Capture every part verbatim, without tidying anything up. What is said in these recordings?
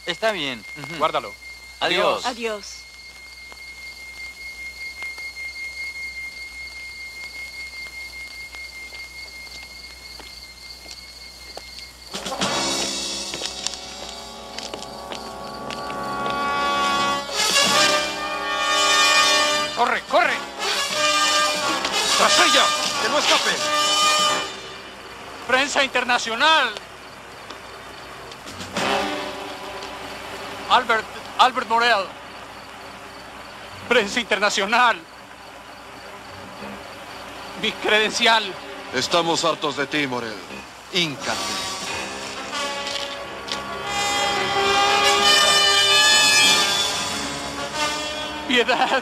Está bien. Uh-huh. Guárdalo. Adiós. Adiós. ¡Corre, corre! ¡Tras ella! ¡Que no escape! ¡Prensa internacional! Albert, Albert Morel. Prensa internacional. Mi credencial. Estamos hartos de ti, Morel. Híncate. Piedad.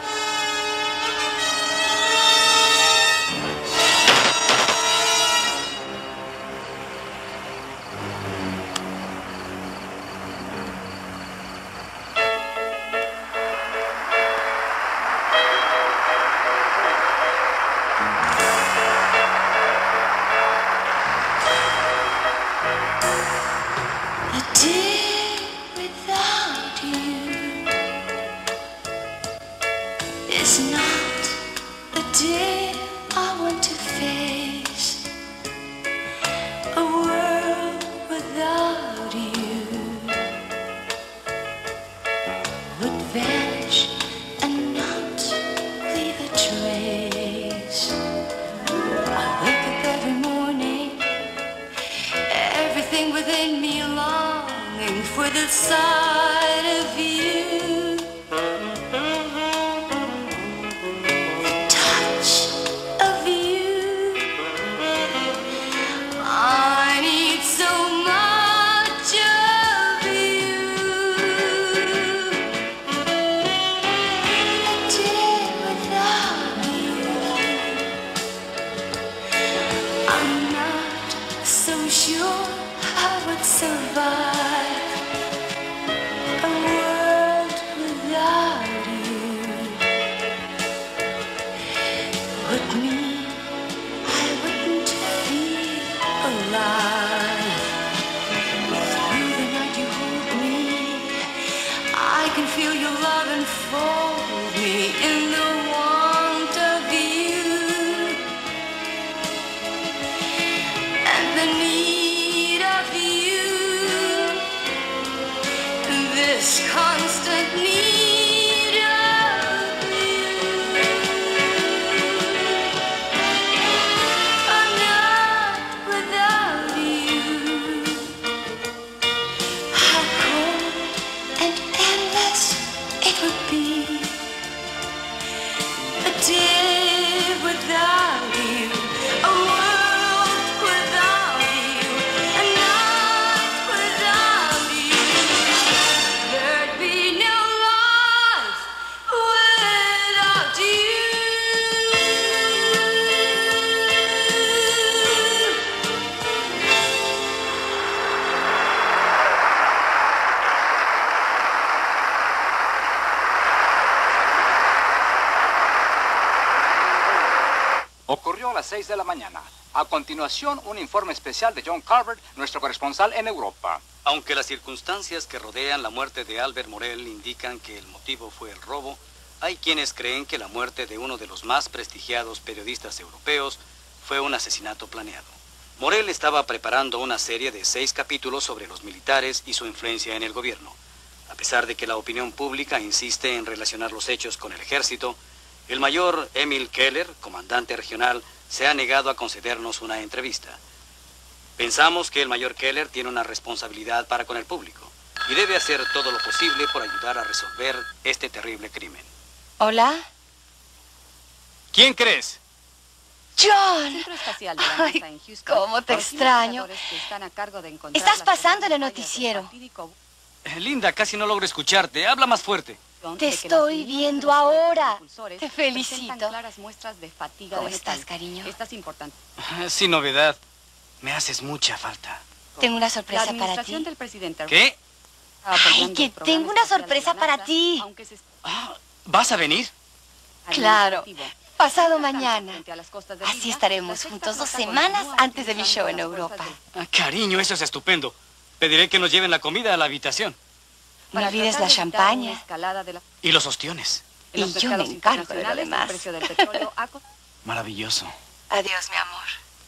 Ocurrió a las seis de la mañana. A continuación, un informe especial de John Carver, nuestro corresponsal en Europa. Aunque las circunstancias que rodean la muerte de Albert Morel indican que el motivo fue el robo, hay quienes creen que la muerte de uno de los más prestigiados periodistas europeos fue un asesinato planeado. Morel estaba preparando una serie de seis capítulos sobre los militares y su influencia en el gobierno. A pesar de que la opinión pública insiste en relacionar los hechos con el ejército, el mayor Emil Keller, comandante regional, se ha negado a concedernos una entrevista. Pensamos que el mayor Keller tiene una responsabilidad para con el público y debe hacer todo lo posible por ayudar a resolver este terrible crimen. ¿Hola? ¿Quién crees? ¡John! Ay, cómo te extraño. Estás pasando el noticiero. Linda, casi no logro escucharte. Habla más fuerte. Te estoy viendo ahora. Te felicito. ¿Cómo estás, cariño? Sin novedad. Me haces mucha falta. Tengo una sorpresa para ti. ¿Qué? Ay, que tengo una sorpresa para ti. Ah, ¿vas a venir? Claro. Pasado mañana. Así estaremos juntos dos semanas antes de mi show en Europa. Ah, cariño, eso es estupendo. Pediré que nos lleven la comida a la habitación. No olvides la champaña. Y los ostiones. Y yo me encargo de lo demás. Maravilloso. Adiós, mi amor.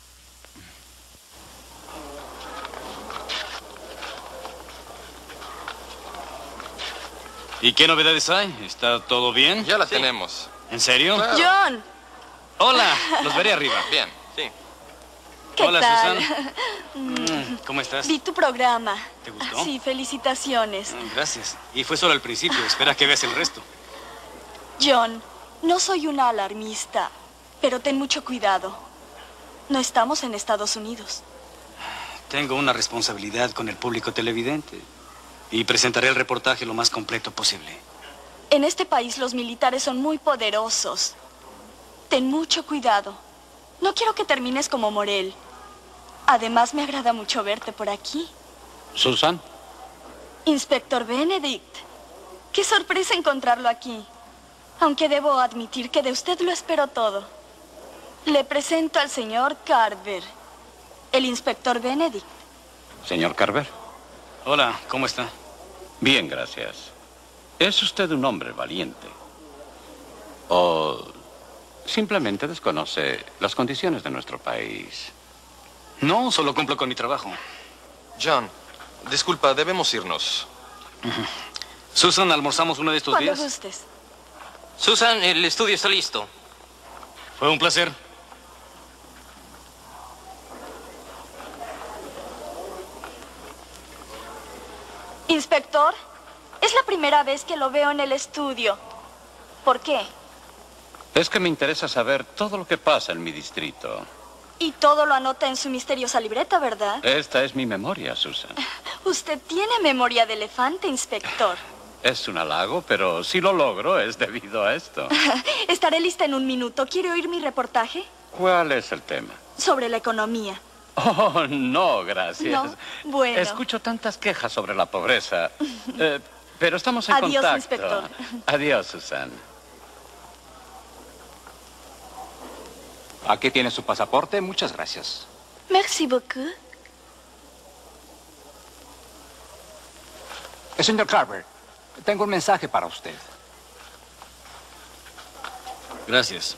¿Y qué novedades hay? ¿Está todo bien? Ya la tenemos. ¿En serio? Claro. John. Hola, los veré arriba. Bien, sí. ¿Qué Hola, tal? Susan. Mm, ¿Cómo estás? Vi tu programa. ¿Te gustó? Sí, felicitaciones. Mm, Gracias. Y fue solo el principio. Espera que veas el resto. John, no soy una alarmista, pero ten mucho cuidado. No estamos en Estados Unidos. Tengo una responsabilidad con el público televidente. Y presentaré el reportaje lo más completo posible. En este país los militares son muy poderosos. Ten mucho cuidado. No quiero que termines como Morel. Además, me agrada mucho verte por aquí. Susan. Inspector Benedict. Qué sorpresa encontrarlo aquí. Aunque debo admitir que de usted lo espero todo. Le presento al señor Carver, el inspector Benedict. Señor Carver. Hola, ¿cómo está? Bien, gracias. ¿Es usted un hombre valiente? ¿O simplemente desconoce las condiciones de nuestro país? No, solo cumplo con mi trabajo. John, disculpa, debemos irnos. Susan, ¿almorzamos uno de estos Cuando días? gustes. Susan, el estudio está listo. Fue un placer. Inspector, es la primera vez que lo veo en el estudio. ¿Por qué? Es que me interesa saber todo lo que pasa en mi distrito. Y todo lo anota en su misteriosa libreta, ¿verdad? Esta es mi memoria, Susan. Usted tiene memoria de elefante, inspector. Es un halago, pero si lo logro es debido a esto. Estaré lista en un minuto. ¿Quiere oír mi reportaje? ¿Cuál es el tema? Sobre la economía. Oh, no, gracias. No, bueno. Escucho tantas quejas sobre la pobreza. Eh, pero estamos en Adiós, contacto. inspector. Adiós, Susan. Aquí tiene su pasaporte. Muchas gracias. Merci beaucoup. Eh, señor Carver, tengo un mensaje para usted. Gracias.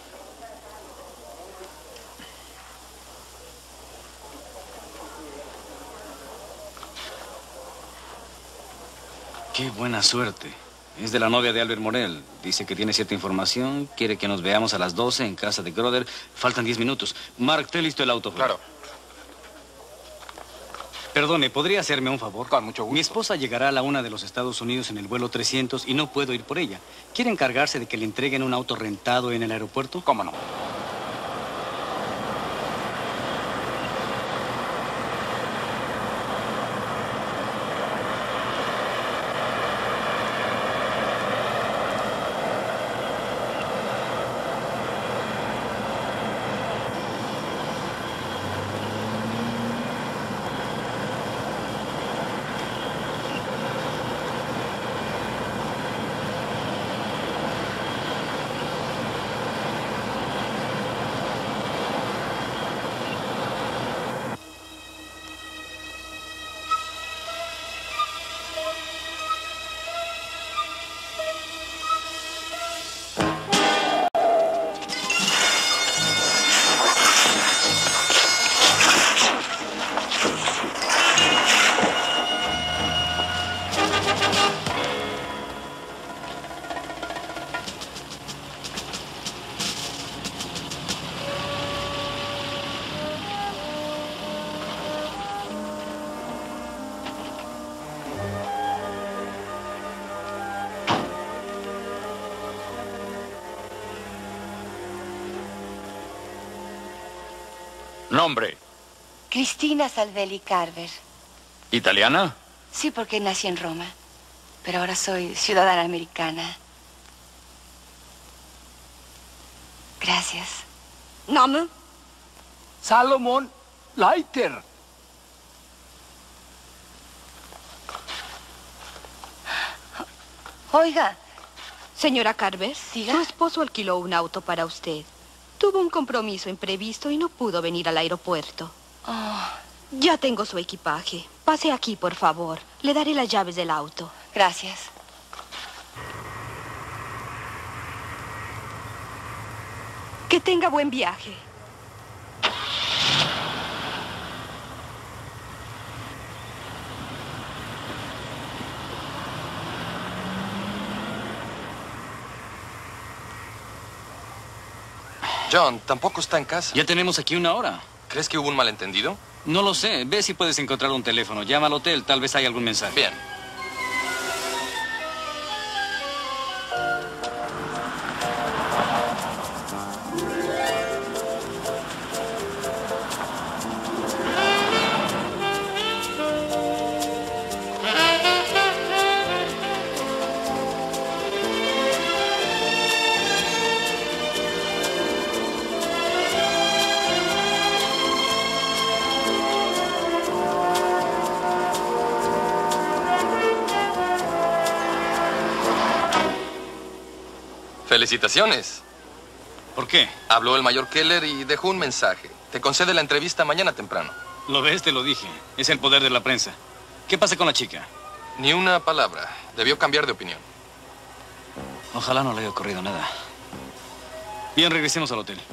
Qué buena suerte. Es de la novia de Albert Morel. Dice que tiene cierta información. Quiere que nos veamos a las doce en casa de Groder. Faltan diez minutos. Mark, ten listo el auto. Claro. Perdone, ¿podría hacerme un favor? Con mucho gusto. Mi esposa llegará a la una de los Estados Unidos en el vuelo trescientos y no puedo ir por ella. ¿Quiere encargarse de que le entreguen un auto rentado en el aeropuerto? ¿Cómo no? Nombre. Cristina Salvelli Carver. ¿Italiana? Sí, porque nací en Roma. Pero ahora soy ciudadana americana. Gracias. Name? Salomon Leiter. Oiga. Señora Carver, ¿Diga? su esposo alquiló un auto para usted. Tuvo un compromiso imprevisto y no pudo venir al aeropuerto. Oh, Ya tengo su equipaje. Pase aquí, por favor. Le daré las llaves del auto. Gracias. Que tenga buen viaje. John, tampoco está en casa. Ya tenemos aquí una hora. ¿Crees que hubo un malentendido? No lo sé. Ve si puedes encontrar un teléfono. Llama al hotel. Tal vez hay algún mensaje. Bien. Felicitaciones. ¿Por qué? Habló el mayor Keller y dejó un mensaje. Te concede la entrevista mañana temprano. Lo ves, te lo dije. Es el poder de la prensa. ¿Qué pasa con la chica? Ni una palabra. Debió cambiar de opinión. Ojalá no le haya ocurrido nada. Bien, regresemos al hotel.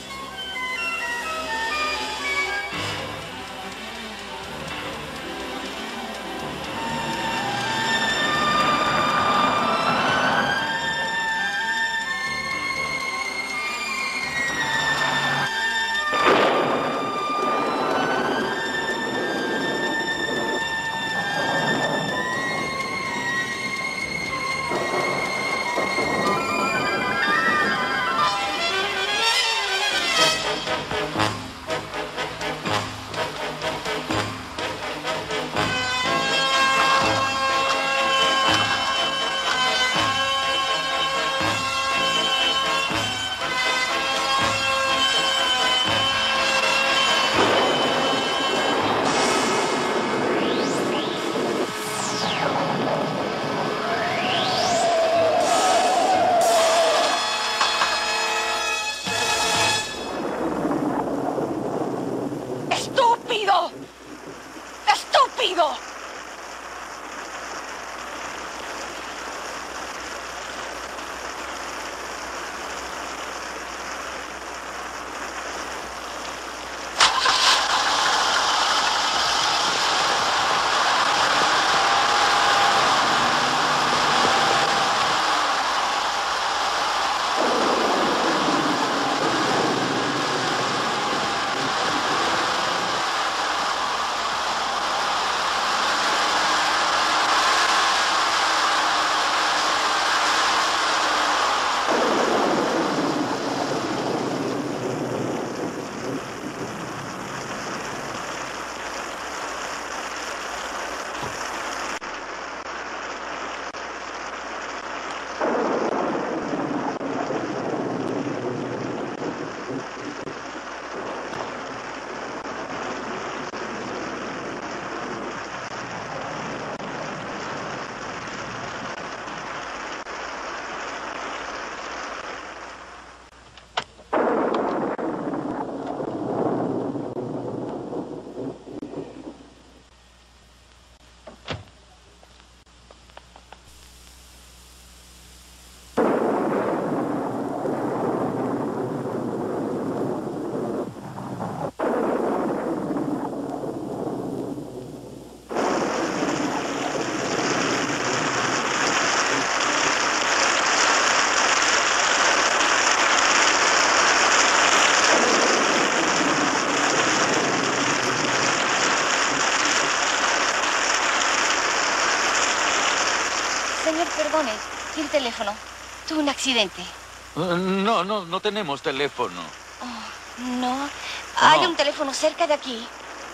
Señor, perdone, ¿tiene teléfono? Tuve un accidente. Uh, no, no, no tenemos teléfono. Oh, ¿no? ¿Hay No. un teléfono cerca de aquí?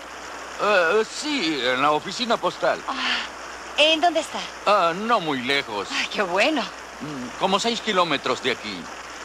Uh, sí, en la oficina postal. Ah, ¿en dónde está? Ah, no muy lejos. Ay, qué bueno. Mm, Como seis kilómetros de aquí.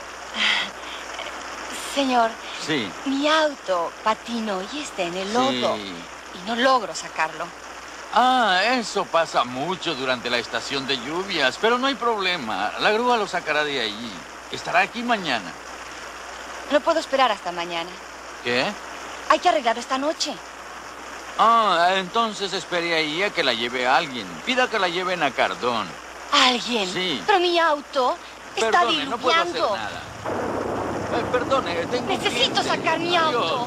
Señor, Sí. mi auto patinó y está en el lodo. Sí. Y no logro sacarlo. Ah, eso pasa mucho durante la estación de lluvias, pero no hay problema. La grúa lo sacará de allí. Estará aquí mañana. No puedo esperar hasta mañana. ¿Qué? Hay que arreglarlo esta noche. Ah, entonces espere ahí a que la lleve alguien. Pida que la lleven a Cardón. ¿Alguien? Sí. Pero mi auto está Perdone, no puedo hacer diluviando. nada. Eh, perdone, tengo un Necesito cliente. sacar mi Adiós. auto.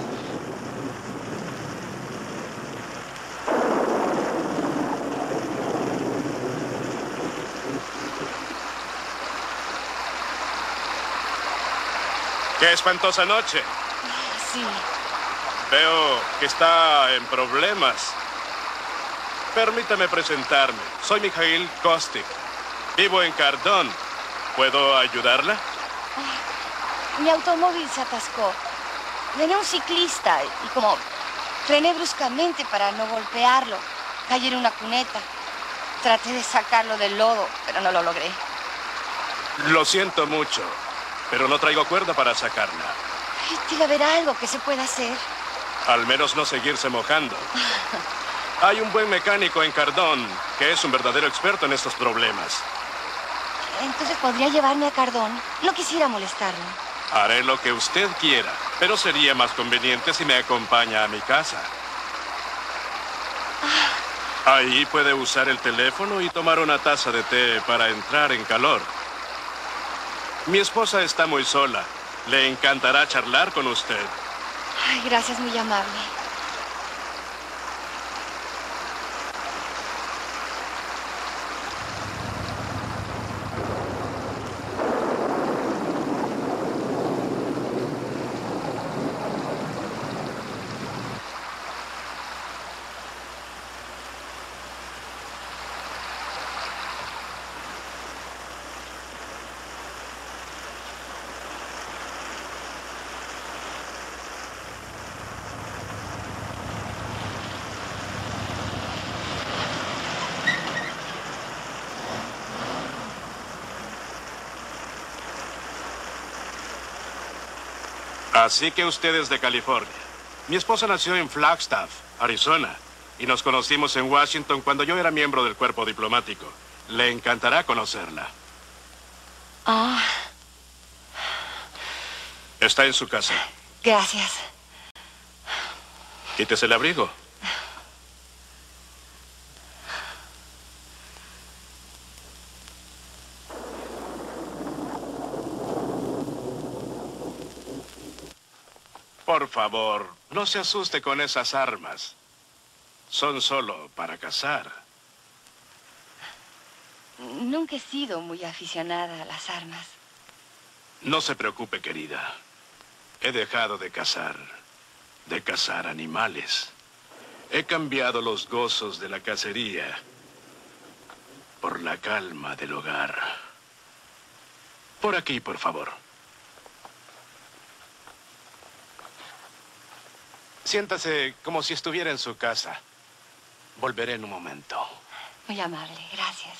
¡Qué espantosa noche! Sí. Veo que está en problemas. Permítame presentarme. Soy Mikhail Kostik. Vivo en Cardón. ¿Puedo ayudarla? Mi automóvil se atascó. Venía un ciclista y como frené bruscamente para no golpearlo, caí en una cuneta. Traté de sacarlo del lodo, pero no lo logré. Lo siento mucho, pero no traigo cuerda para sacarla. Ay, debe haber algo que se pueda hacer. Al menos no seguirse mojando. Hay un buen mecánico en Cardón que es un verdadero experto en estos problemas. Entonces podría llevarme a Cardón. No quisiera molestarlo. Haré lo que usted quiera, pero sería más conveniente si me acompaña a mi casa. Ahí puede usar el teléfono y tomar una taza de té para entrar en calor. Mi esposa está muy sola. Le encantará charlar con usted. Ay, gracias, muy amable. Así que usted es de California. Mi esposa nació en Flagstaff, Arizona, y nos conocimos en Washington cuando yo era miembro del cuerpo diplomático. Le encantará conocerla. Ah, Está en su casa. gracias. Quítese el abrigo. Por favor, no se asuste con esas armas. Son solo para cazar. Nunca he sido muy aficionada a las armas. No se preocupe, querida. He dejado de cazar, de cazar animales. He cambiado los gozos de la cacería por la calma del hogar. Por aquí, por favor. Siéntase como si estuviera en su casa. Volveré en un momento. Muy amable, gracias.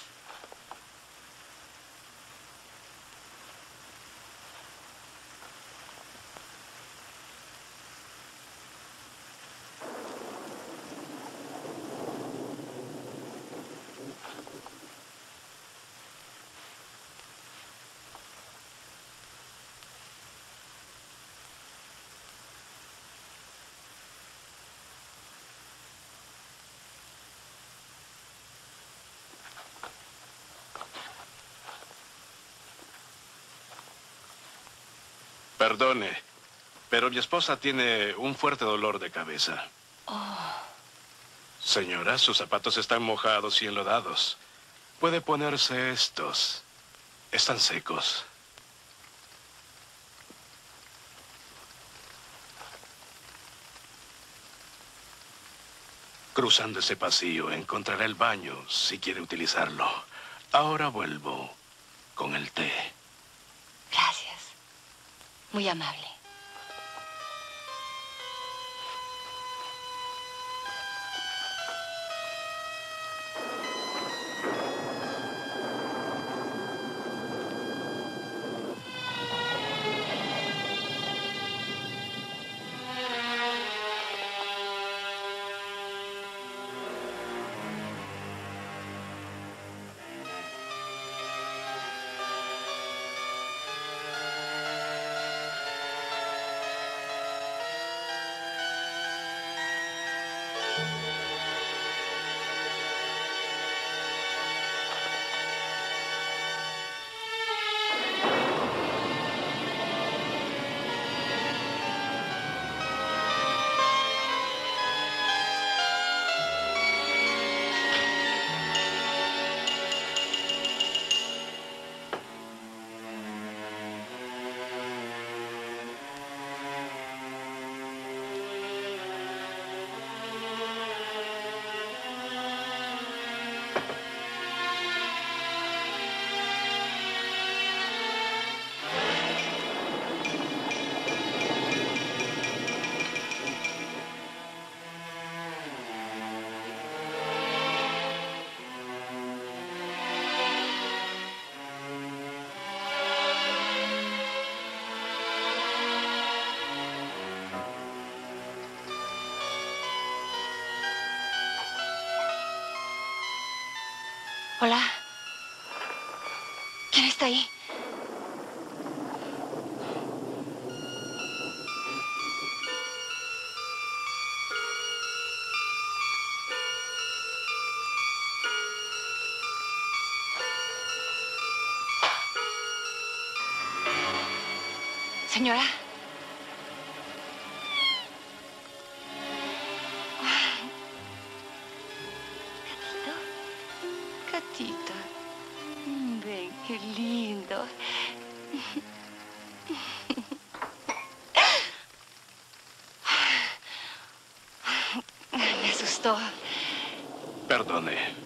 Perdone, pero mi esposa tiene un fuerte dolor de cabeza. Oh. Señora, sus zapatos están mojados y enlodados. Puede ponerse estos. Están secos. Cruzando ese pasillo encontrará el baño si quiere utilizarlo. Ahora vuelvo con el té. Gracias. Muy amable. Hola. ¿Quién está ahí? Señora. Gatito. Gatito. Mm, Ven, qué lindo. Me asustó. Perdone.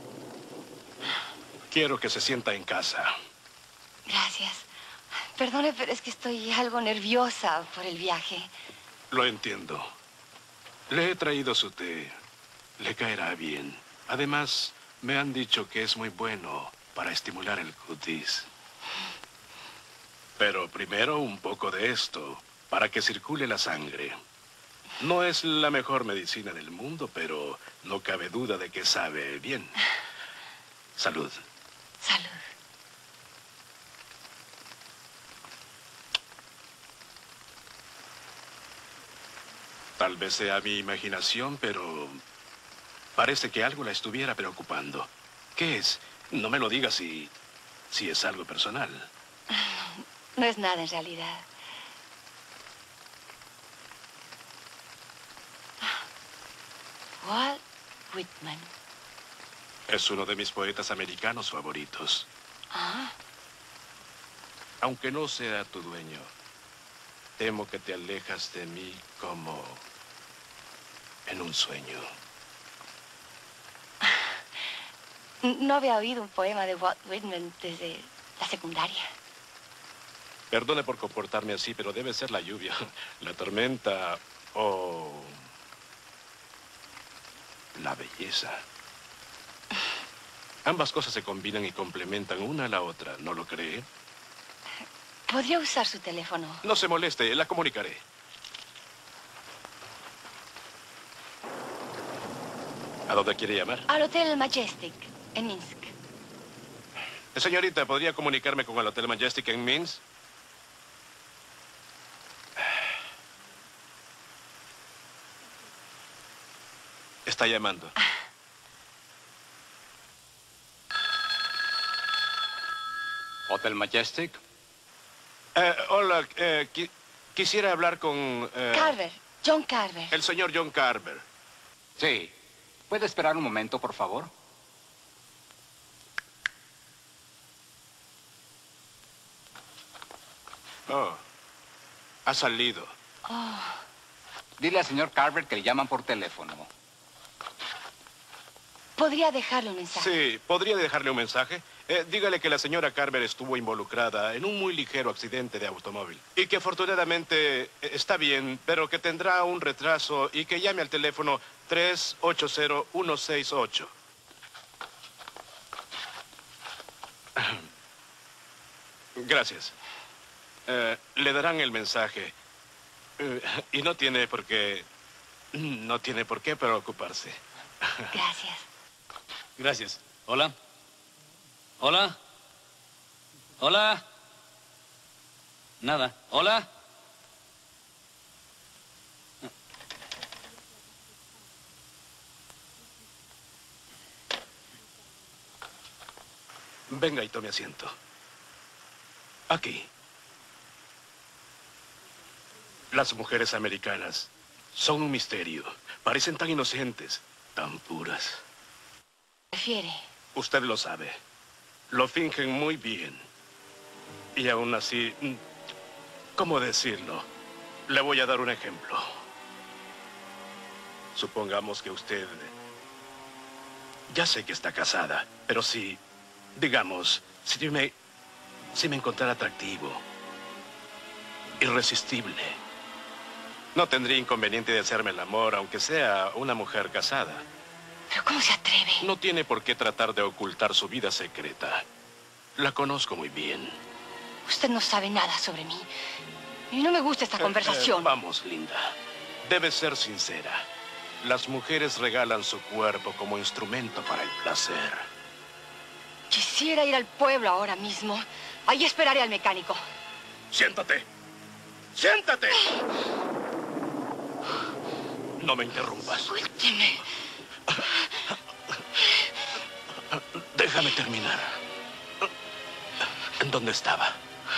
Quiero que se sienta en casa. Gracias. Perdone, pero es que estoy algo nerviosa por el viaje. Lo entiendo. Le he traído su té. Le caerá bien. Además, me han dicho que es muy bueno para estimular el cutis. Pero primero un poco de esto, para que circule la sangre. No es la mejor medicina del mundo, pero no cabe duda de que sabe bien. Salud. Salud. Tal vez sea mi imaginación, pero parece que algo la estuviera preocupando. ¿Qué es? No me lo digas si, si es algo personal. No es nada en realidad. Walt Whitman. Es uno de mis poetas americanos favoritos. Ah. Aunque no sea tu dueño, temo que te alejas de mí como en un sueño. No había oído un poema de Walt Whitman desde la secundaria. Perdone por comportarme así, pero debe ser la lluvia, la tormenta o la belleza. Ambas cosas se combinan y complementan una a la otra, ¿no lo cree? ¿Podría usar su teléfono? No se moleste, la comunicaré. ¿A dónde quiere llamar? Al Hotel Majestic, en Minsk. Señorita, ¿podría comunicarme con el Hotel Majestic en Minsk? Está llamando. ¿Hotel Majestic? Eh, hola, eh, qui quisiera hablar con... Eh, Carver, John Carver. El señor John Carver. Sí. ¿Puede esperar un momento, por favor? Oh, ha salido. Oh. Dile al señor Carver que le llaman por teléfono. ¿Podría dejarle un mensaje? Sí, ¿podría dejarle un mensaje? Eh, dígale que la señora Carver estuvo involucrada en un muy ligero accidente de automóvil. Y que afortunadamente eh, está bien, pero que tendrá un retraso y que llame al teléfono tres ocho cero uno seis ocho. Gracias. Eh, le darán el mensaje. Eh, y no tiene por qué... No tiene por qué preocuparse. Gracias. Gracias. Hola. Hola. Hola. Nada. Hola. Venga y tome asiento. Aquí. Las mujeres americanas son un misterio. Parecen tan inocentes, tan puras. ¿Prefiere? Usted lo sabe. Lo fingen muy bien. Y aún así, ¿cómo decirlo? Le voy a dar un ejemplo. Supongamos que usted... Ya sé que está casada, pero si, digamos, si me, si me encontrara atractivo, irresistible, no tendría inconveniente de hacerme el amor, aunque sea una mujer casada. ¿Pero cómo se atreve? No tiene por qué tratar de ocultar su vida secreta. La conozco muy bien. Usted no sabe nada sobre mí. Y no me gusta esta Eh, conversación. eh, vamos, Linda. Debe ser sincera. Las mujeres regalan su cuerpo como instrumento para el placer. Quisiera ir al pueblo ahora mismo. Ahí esperaré al mecánico. Siéntate. ¡Siéntate! No me interrumpas. Suélteme. Déjame terminar. ¿En dónde estaba?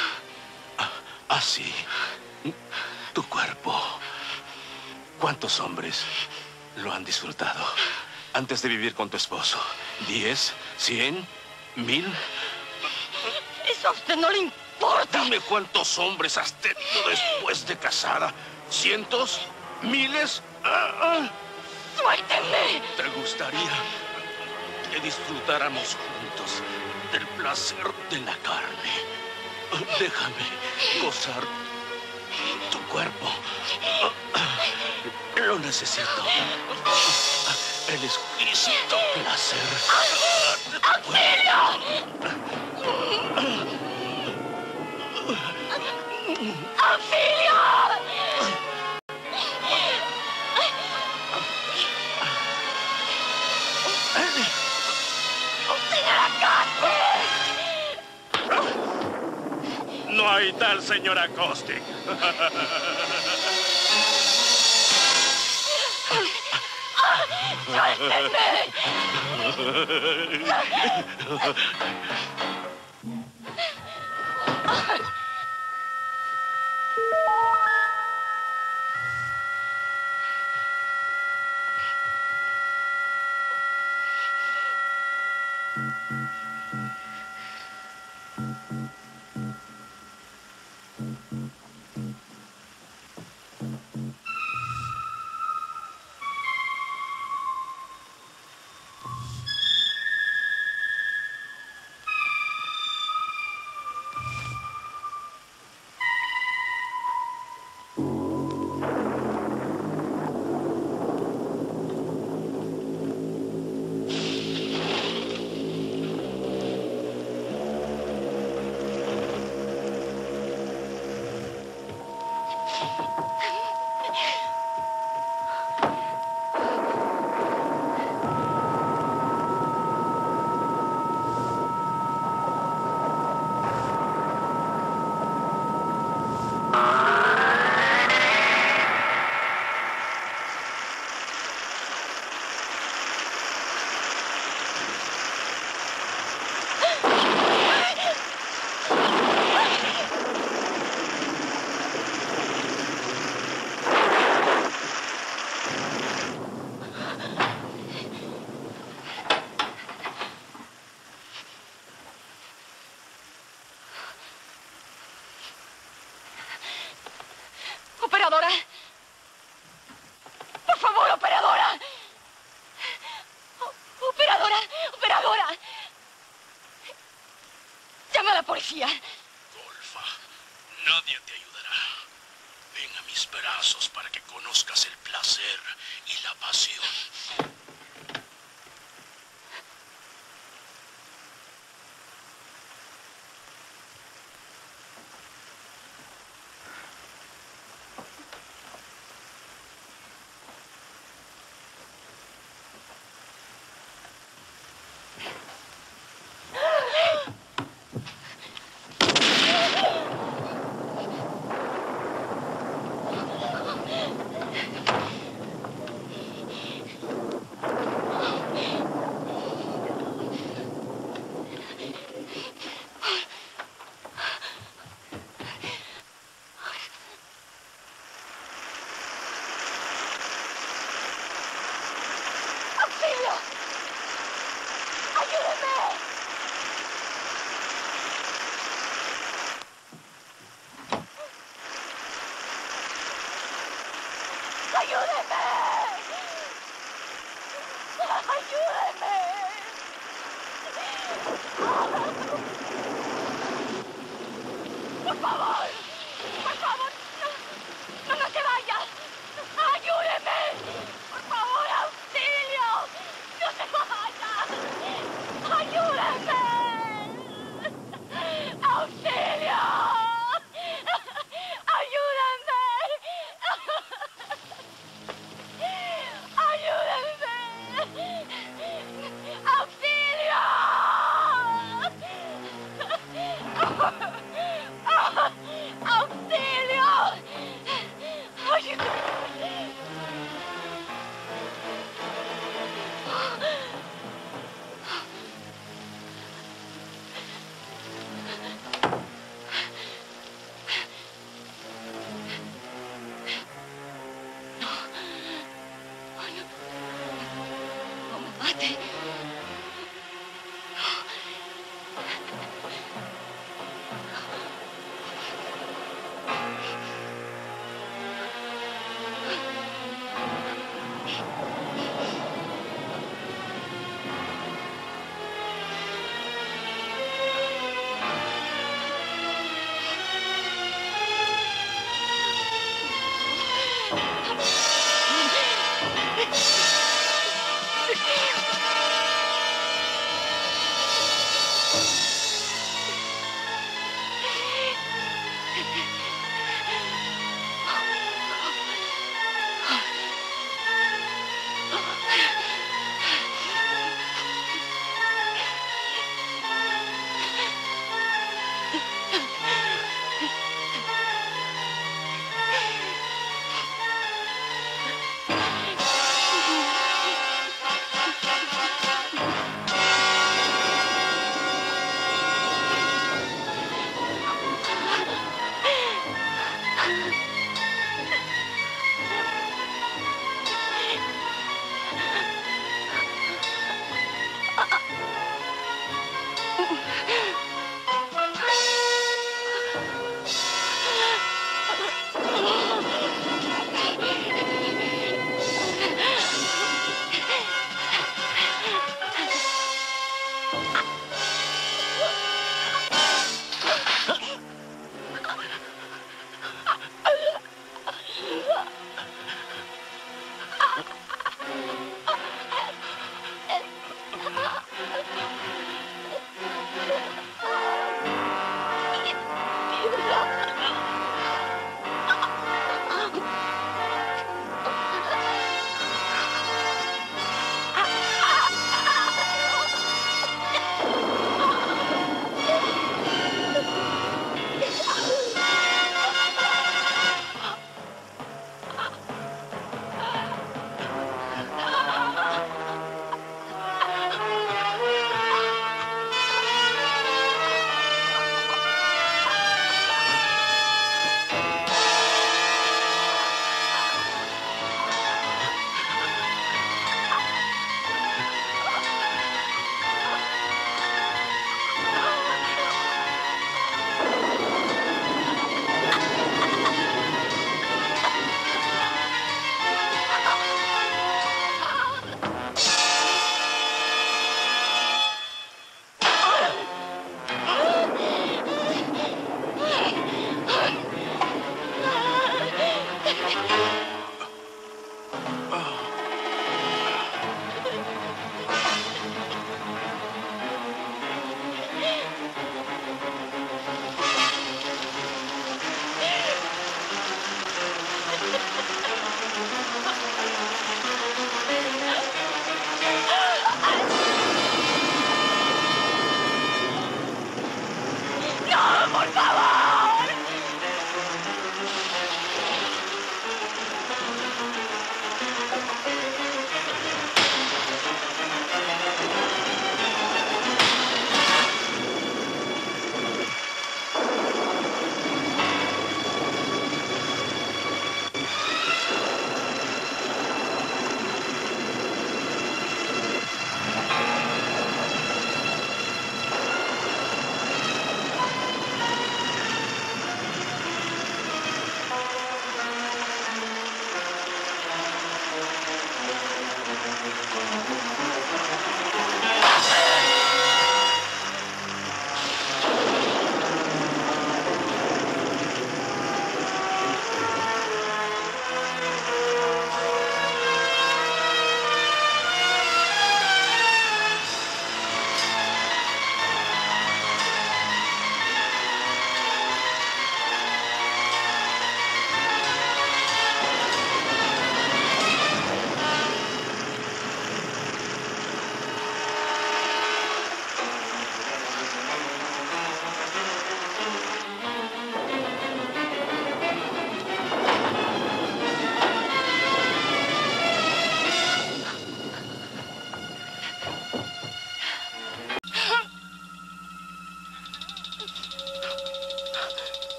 Así. Tu cuerpo. ¿Cuántos hombres lo han disfrutado antes de vivir con tu esposo? ¿Diez? ¿Cien? ¿Mil? Eso a usted no le importa. Dime cuántos hombres has tenido después de casada. ¿Cientos? ¿Miles? Ah, ah. ¡Suélteme! ¿Te gustaría que disfrutáramos juntos del placer de la carne? Déjame gozar tu cuerpo. Lo necesito. El exquisito placer. ¡Auxilio! ¡Auxilio! ¡Señora Caustic! No hay tal señora Caustic. ¡Operadora! ¡Por favor, operadora! O- ¡Operadora! ¡Operadora! ¡Llama a la policía! Golfa, nadie te ayudará. Ven a mis brazos para que conozcas el placer y la pasión.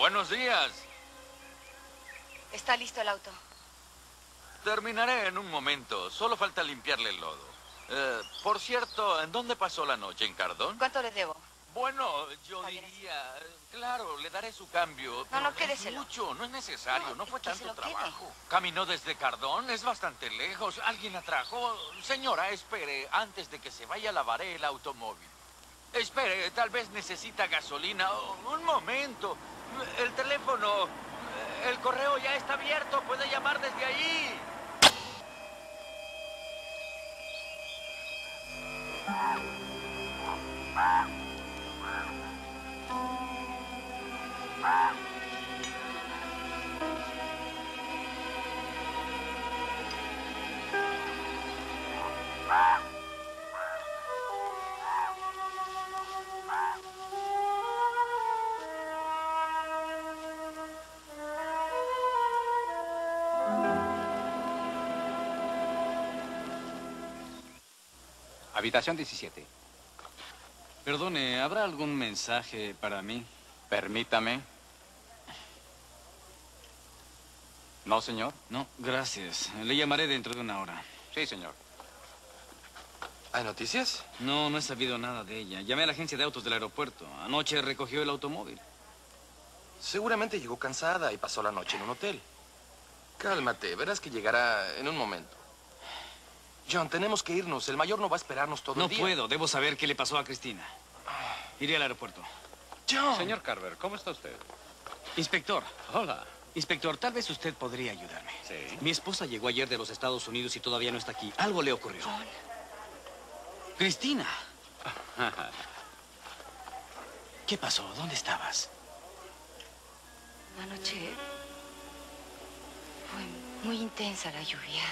buenos días. Está listo el auto. Terminaré en un momento. Solo falta limpiarle el lodo. Eh, por cierto, ¿en dónde pasó la noche? ¿En Cardón? ¿Cuánto le debo? Bueno, yo diría... Claro, le daré su cambio. No, no, pero quédeselo. Es mucho, no es necesario. No, No, fue que se tanto lo quede. trabajo. Caminó desde Cardón, es bastante lejos. Alguien la trajo. Señora, espere. Antes de que se vaya, lavaré el automóvil. Espere, tal vez necesita gasolina. Oh, un momento. El teléfono... El correo ya está abierto. Puede llamar desde ahí. Habitación diecisiete. Perdone, ¿habrá algún mensaje para mí? Permítame. ¿No, señor? No, gracias. Le llamaré dentro de una hora. Sí, señor. ¿Hay noticias? No, no he sabido nada de ella. Llamé a la agencia de autos del aeropuerto. Anoche recogió el automóvil. Seguramente llegó cansada y pasó la noche en un hotel. Cálmate, verás que llegará en un momento. John, tenemos que irnos. El mayor no va a esperarnos todo No el día. No puedo. Debo saber qué le pasó a Cristina. Iré al aeropuerto. John. Señor Carver, ¿cómo está usted? Inspector. Hola. Inspector, tal vez usted podría ayudarme. Sí. Mi esposa llegó ayer de los Estados Unidos y todavía no está aquí. Algo le ocurrió. John. Cristina. ¿Qué pasó? ¿Dónde estabas? Anoche fue muy intensa la lluvia.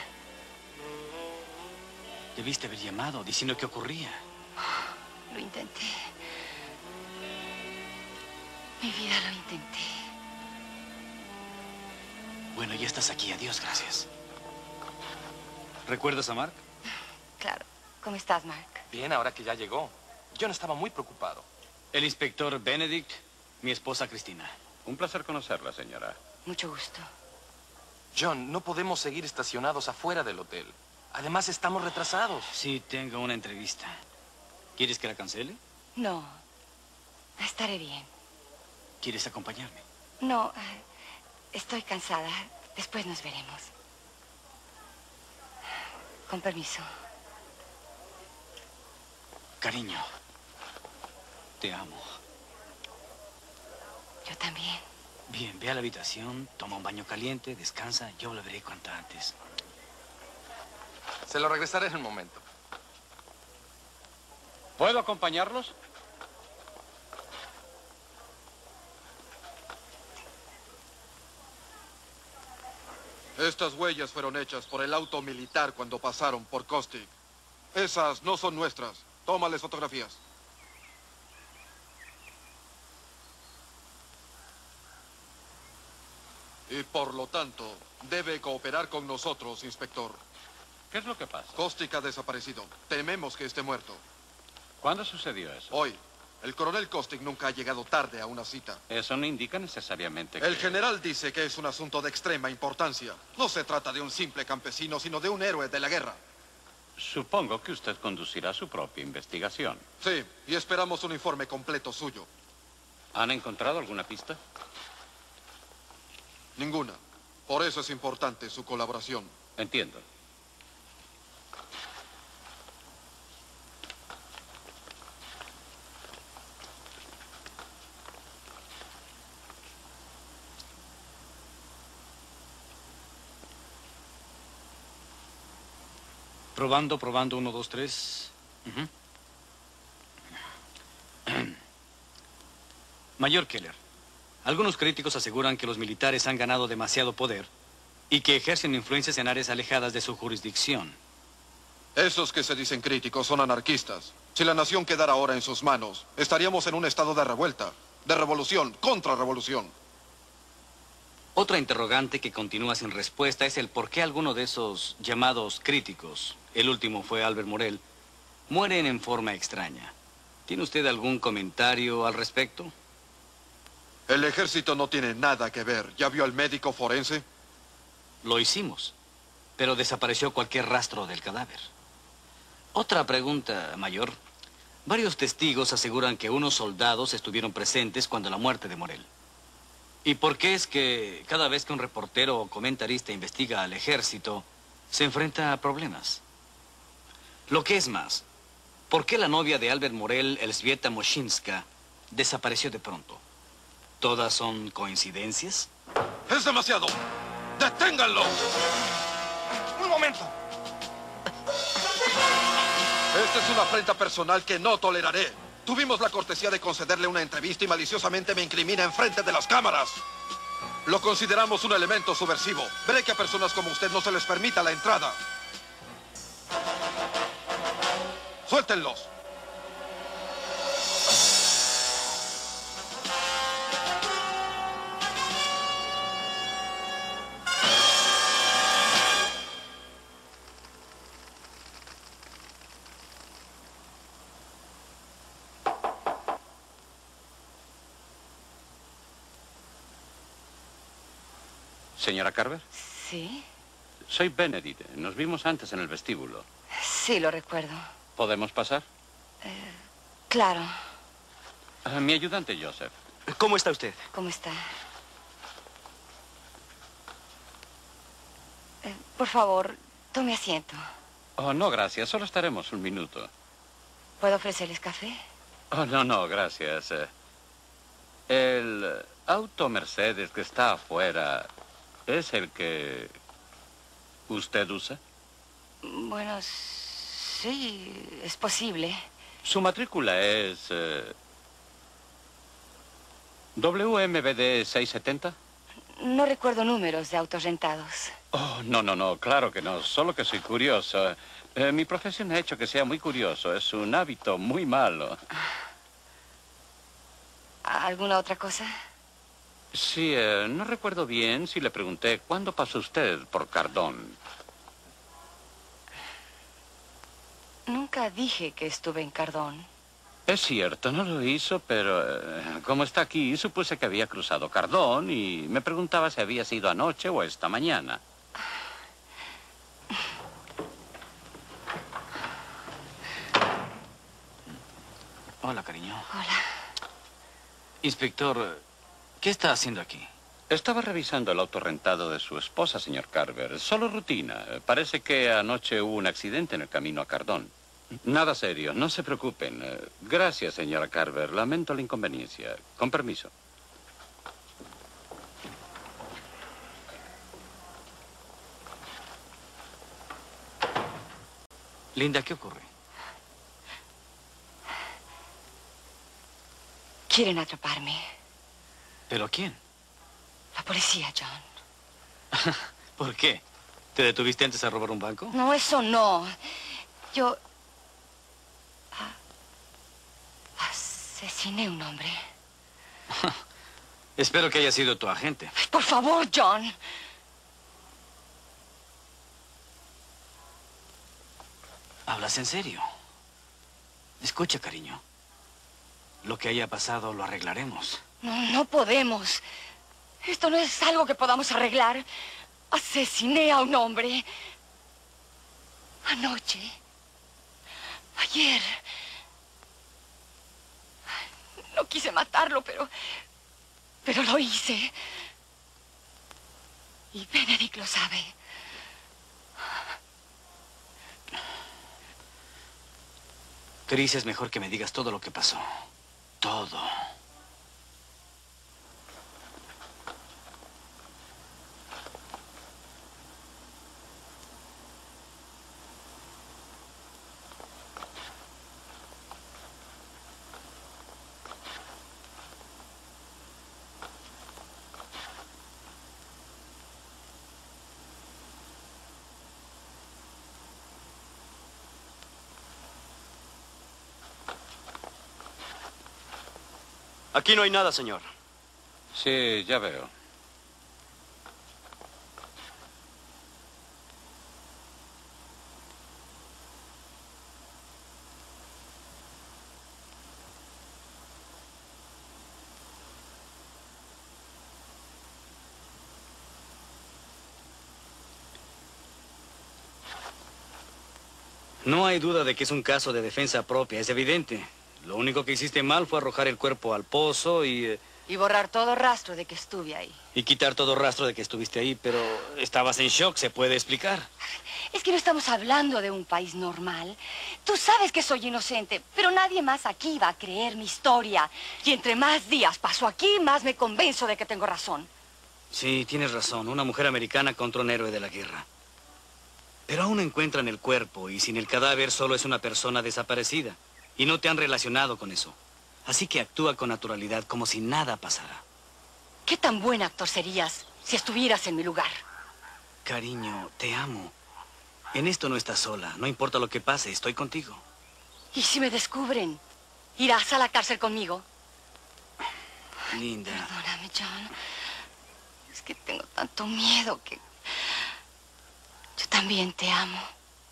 Debiste haber llamado diciendo qué ocurría. Lo intenté. Mi vida lo intenté. Bueno, ya estás aquí. Adiós, gracias. ¿Recuerdas a Mark? Claro. ¿Cómo estás, Mark? Bien, ahora que ya llegó. John estaba muy preocupado. El inspector Benedict, mi esposa Cristina. Un placer conocerla, señora. Mucho gusto. John, no podemos seguir estacionados afuera del hotel. Además, estamos retrasados. Sí, tengo una entrevista. ¿Quieres que la cancele? No. Estaré bien. ¿Quieres acompañarme? No. Estoy cansada. Después nos veremos. Con permiso. Cariño, te amo. Yo también. Bien, ve a la habitación, toma un baño caliente, descansa. Yo lo veré cuanto antes. Se lo regresaré en un momento. ¿Puedo acompañarlos? Estas huellas fueron hechas por el auto militar cuando pasaron por Costic. Esas no son nuestras. Tómales fotografías. Y por lo tanto, debe cooperar con nosotros, inspector. ¿Qué es lo que pasa? Costic ha desaparecido. Tememos que esté muerto. ¿Cuándo sucedió eso? Hoy. El coronel Costic nunca ha llegado tarde a una cita. Eso no indica necesariamente que... El general dice que es un asunto de extrema importancia. No se trata de un simple campesino, sino de un héroe de la guerra. Supongo que usted conducirá su propia investigación. Sí, y esperamos un informe completo suyo. ¿Han encontrado alguna pista? Ninguna. Por eso es importante su colaboración. Entiendo. Probando, probando, uno, dos, tres. Uh-huh. Mayor Keller, algunos críticos aseguran que los militares han ganado demasiado poder y que ejercen influencias en áreas alejadas de su jurisdicción. Esos que se dicen críticos son anarquistas. Si la nación quedara ahora en sus manos, estaríamos en un estado de revuelta, de revolución, contrarrevolución. Otra interrogante que continúa sin respuesta es el por qué alguno de esos llamados críticos, el último fue Albert Morel, mueren en forma extraña. ¿Tiene usted algún comentario al respecto? El ejército no tiene nada que ver. ¿Ya vio al médico forense? Lo hicimos, pero desapareció cualquier rastro del cadáver. Otra pregunta, mayor. Varios testigos aseguran que unos soldados estuvieron presentes cuando la muerte de Morel. ¿Y por qué es que cada vez que un reportero o comentarista investiga al ejército, se enfrenta a problemas? Lo que es más, ¿por qué la novia de Albert Morel, Elzbieta Moshinska, desapareció de pronto? ¿Todas son coincidencias? ¡Es demasiado! ¡Deténganlo! ¡Un momento! Esta es una afrenta personal que no toleraré. Tuvimos la cortesía de concederle una entrevista y maliciosamente me incrimina enfrente de las cámaras. Lo consideramos un elemento subversivo. Veré que a personas como usted no se les permita la entrada. ¡Suéltenlos! Señora Carver. Sí. Soy Benedict. Nos vimos antes en el vestíbulo. Sí, lo recuerdo. ¿Podemos pasar? Eh, claro. Ah, mi ayudante, Joseph. ¿Cómo está usted? ¿Cómo está? Eh, por favor, tome asiento. Oh, no, gracias. Solo estaremos un minuto. ¿Puedo ofrecerles café? Oh, no, no, gracias. Eh, El auto Mercedes que está afuera, ¿es el que usted usa? Bueno, sí, es posible. Su matrícula es... Eh, W M B D seiscientos setenta. No recuerdo números de autos rentados. Oh, no, no, no, claro que no, solo que soy curioso. Eh, mi profesión ha hecho que sea muy curioso, es un hábito muy malo. ¿Alguna otra cosa? Sí, eh, no recuerdo bien si le pregunté cuándo pasó usted por Cardón. Nunca dije que estuve en Cardón. Es cierto, no lo hizo, pero eh, como está aquí, supuse que había cruzado Cardón y me preguntaba si había sido anoche o esta mañana. Hola, cariño. Hola. Inspector, ¿qué está haciendo aquí? Estaba revisando el auto rentado de su esposa, señor Carver. Solo rutina. Parece que anoche hubo un accidente en el camino a Cardón. Nada serio, no se preocupen. Gracias, señora Carver. Lamento la inconveniencia. Con permiso. Linda, ¿qué ocurre? Quieren atraparme. ¿Pero quién? La policía, John. ¿Por qué? ¿Te detuviste antes a robar un banco? No, eso no. Yo... asesiné a un hombre. Espero que haya sido tu agente. Por favor, John. ¿Hablas en serio? Escucha, cariño. Lo que haya pasado lo arreglaremos. No, no podemos. Esto no es algo que podamos arreglar. Asesiné a un hombre. Anoche. Ayer. No quise matarlo, pero... pero lo hice. Y Benedict lo sabe. Chris, es mejor que me digas todo lo que pasó. Todo. Aquí no hay nada, señor. Sí, ya veo. No hay duda de que es un caso de defensa propia, es evidente. Lo único que hiciste mal fue arrojar el cuerpo al pozo y... eh, Y borrar todo rastro de que estuve ahí. y quitar todo rastro de que estuviste ahí, pero estabas en shock, ¿se puede explicar? Es que no estamos hablando de un país normal. Tú sabes que soy inocente, pero nadie más aquí va a creer mi historia. Y entre más días paso aquí, más me convenzo de que tengo razón. Sí, tienes razón. Una mujer americana contra un héroe de la guerra. Pero aún encuentran el cuerpo y sin el cadáver solo es una persona desaparecida. Y no te han relacionado con eso. Así que actúa con naturalidad, como si nada pasara. ¿Qué tan buen actor serías si estuvieras en mi lugar? Cariño, te amo. En esto no estás sola. No importa lo que pase, estoy contigo. ¿Y si me descubren? ¿Irás a la cárcel conmigo? Linda. Perdóname, John. Es que tengo tanto miedo que... Yo también te amo.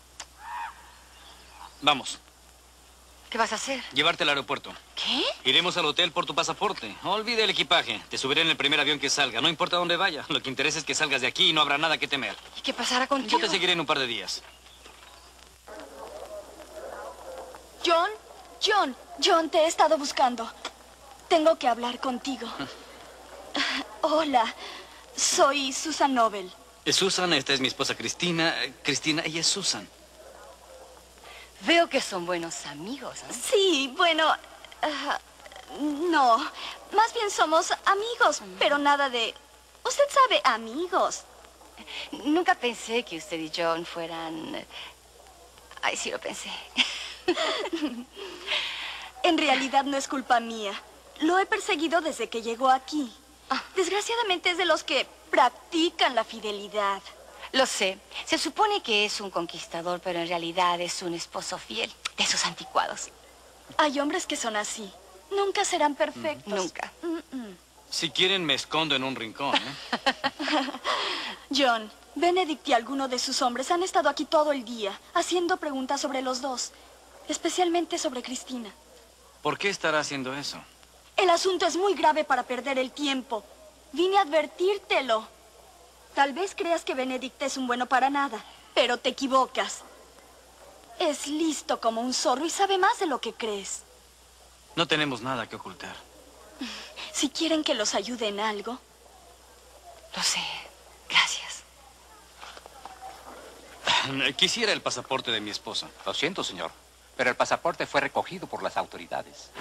Vamos, ¿Qué vas a hacer? llevarte al aeropuerto. ¿Qué? Iremos al hotel por tu pasaporte. Olvida el equipaje. Te subiré en el primer avión que salga. No importa dónde vaya. Lo que interesa es que salgas de aquí y no habrá nada que temer. ¿Y qué pasará contigo? Yo te seguiré en un par de días. John, John, John, te he estado buscando. Tengo que hablar contigo. Hola, soy Susan Nobel. Es Susan, esta es mi esposa Cristina. Eh, Cristina, ella es Susan. Veo que son buenos amigos, ¿eh? Sí, bueno, ah, no, más bien somos amigos, pero nada de... Usted sabe, amigos. Nunca pensé que usted y John fueran... Ay, sí lo pensé. En realidad no es culpa mía. Lo he perseguido desde que llegó aquí. Desgraciadamente es de los que practican la fidelidad. Lo sé. Se supone que es un conquistador, pero en realidad es un esposo fiel de esos anticuados. Hay hombres que son así. Nunca serán perfectos. Nunca. Mm-mm. Si quieren, me escondo en un rincón, ¿eh? John, Benedict y alguno de sus hombres han estado aquí todo el día, haciendo preguntas sobre los dos, especialmente sobre Cristina. ¿Por qué estará haciendo eso? El asunto es muy grave para perder el tiempo. Vine a advertírtelo. Tal vez creas que Benedict es un bueno para nada, pero te equivocas. Es listo como un zorro y sabe más de lo que crees. No tenemos nada que ocultar. Si quieren que los ayude en algo. Lo sé. Gracias. Quisiera el pasaporte de mi esposa. Lo siento, señor, pero el pasaporte fue recogido por las autoridades.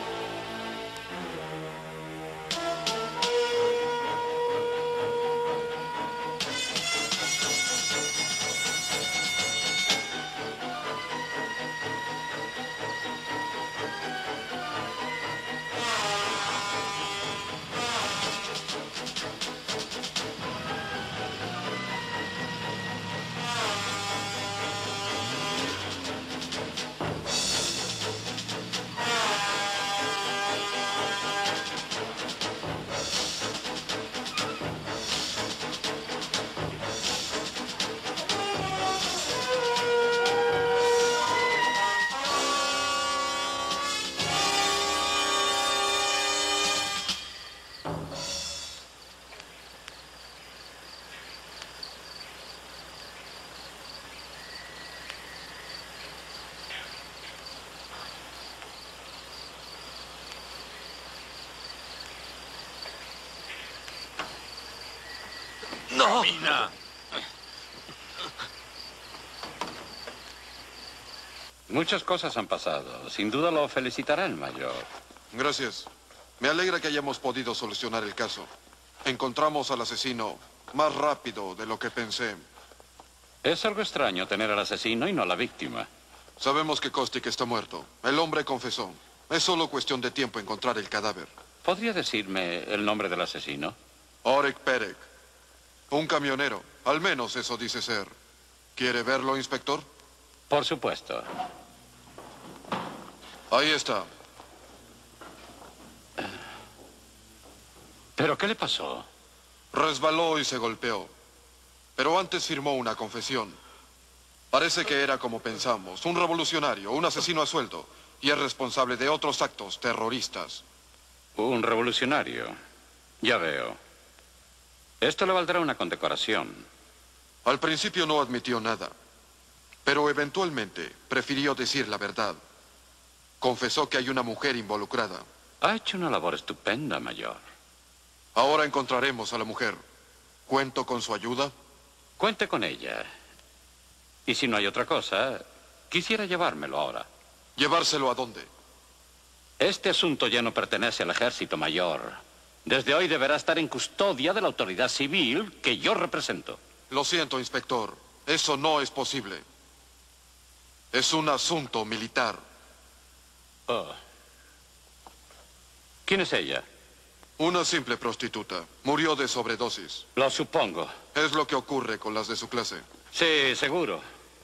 ¡No! Mina. Muchas cosas han pasado. Sin duda lo felicitará el mayor. Gracias. Me alegra que hayamos podido solucionar el caso. Encontramos al asesino más rápido de lo que pensé. Es algo extraño tener al asesino y no a la víctima. Sabemos que Kostik está muerto. El hombre confesó. Es solo cuestión de tiempo encontrar el cadáver. ¿Podría decirme el nombre del asesino? Orek Perek. Un camionero. Al menos eso dice ser. ¿Quiere verlo, inspector? Por supuesto. Ahí está. ¿Pero qué le pasó? Resbaló y se golpeó. Pero antes firmó una confesión. Parece que era como pensamos. Un revolucionario, un asesino a sueldo. Y es responsable de otros actos terroristas. Un revolucionario. Ya veo. Esto le valdrá una condecoración. Al principio no admitió nada. Pero eventualmente prefirió decir la verdad. Confesó que hay una mujer involucrada. Ha hecho una labor estupenda, mayor. Ahora encontraremos a la mujer. ¿Cuento con su ayuda? Cuente con ella. Y si no hay otra cosa, quisiera llevármelo ahora. ¿Llevárselo a dónde? Este asunto ya no pertenece al ejército, mayor. Desde hoy deberá estar en custodia de la autoridad civil que yo represento. Lo siento, inspector. Eso no es posible. Es un asunto militar. Oh. ¿Quién es ella? Una simple prostituta. Murió de sobredosis. Lo supongo. Es lo que ocurre con las de su clase. Sí, seguro.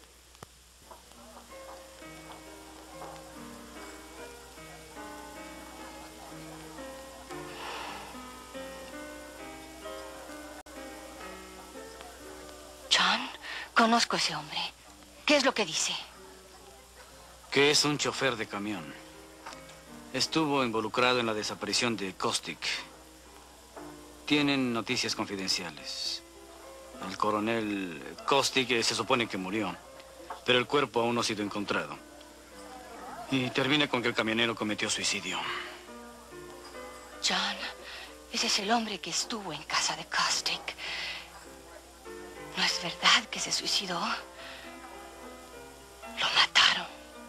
John, conozco a ese hombre. ¿Qué es lo que dice? Que es un chofer de camión. Estuvo involucrado en la desaparición de Costic. Tienen noticias confidenciales. El coronel Costic se supone que murió, pero el cuerpo aún no ha sido encontrado. Y termina con que el camionero cometió suicidio. John, ese es el hombre que estuvo en casa de Costic. ¿No es verdad que se suicidó? Lo mataron.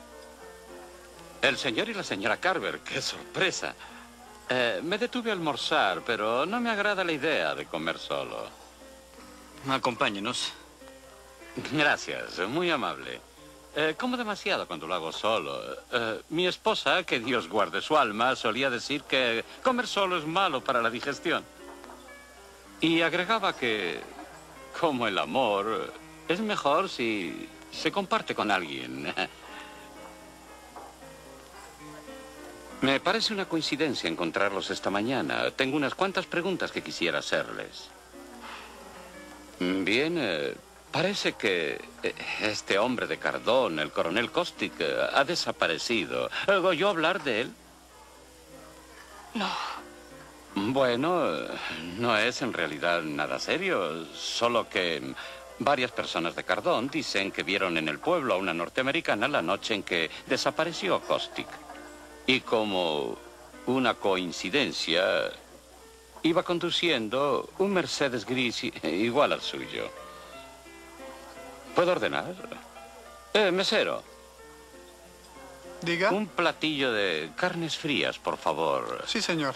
El señor y la señora Carver, qué sorpresa. Eh, me detuve a almorzar, pero no me agrada la idea de comer solo. Acompáñenos. Gracias, muy amable. Eh, como demasiado cuando lo hago solo. Eh, mi esposa, que Dios guarde su alma, solía decir que comer solo es malo para la digestión. Y agregaba que, como el amor, es mejor si se comparte con alguien. Me parece una coincidencia encontrarlos esta mañana. Tengo unas cuantas preguntas que quisiera hacerles. Bien, eh, parece que eh, este hombre de Cardón, el coronel Costic, eh, ha desaparecido. ¿Oyó hablar de él? No. Bueno, eh, no es en realidad nada serio, solo que varias personas de Cardón dicen que vieron en el pueblo a una norteamericana la noche en que desapareció Costic. Y como una coincidencia, iba conduciendo un Mercedes gris igual al suyo. ¿Puedo ordenar? Eh, mesero. Diga. Un platillo de carnes frías, por favor. Sí, señor.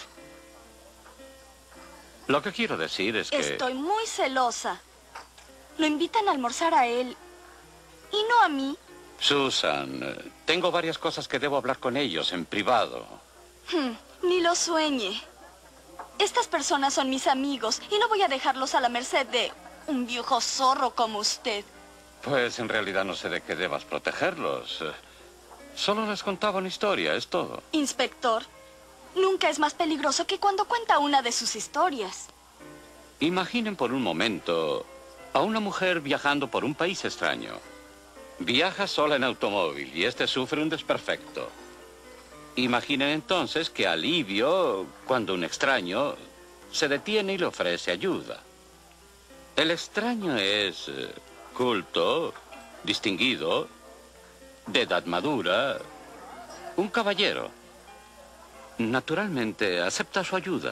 Lo que quiero decir es que... Estoy muy celosa. Lo invitan a almorzar a él y no a mí. Susan, tengo varias cosas que debo hablar con ellos en privado. Hmm, ni lo sueñe. Estas personas son mis amigos y no voy a dejarlos a la merced de un viejo zorro como usted. Pues en realidad no sé de qué debas protegerlos. Solo les contaba una historia, es todo. Inspector, nunca es más peligroso que cuando cuenta una de sus historias. Imaginen por un momento a una mujer viajando por un país extraño. Viaja sola en automóvil y este sufre un desperfecto. Imaginen entonces que alivio cuando un extraño se detiene y le ofrece ayuda. El extraño es eh, culto, distinguido, de edad madura, un caballero. Naturalmente acepta su ayuda.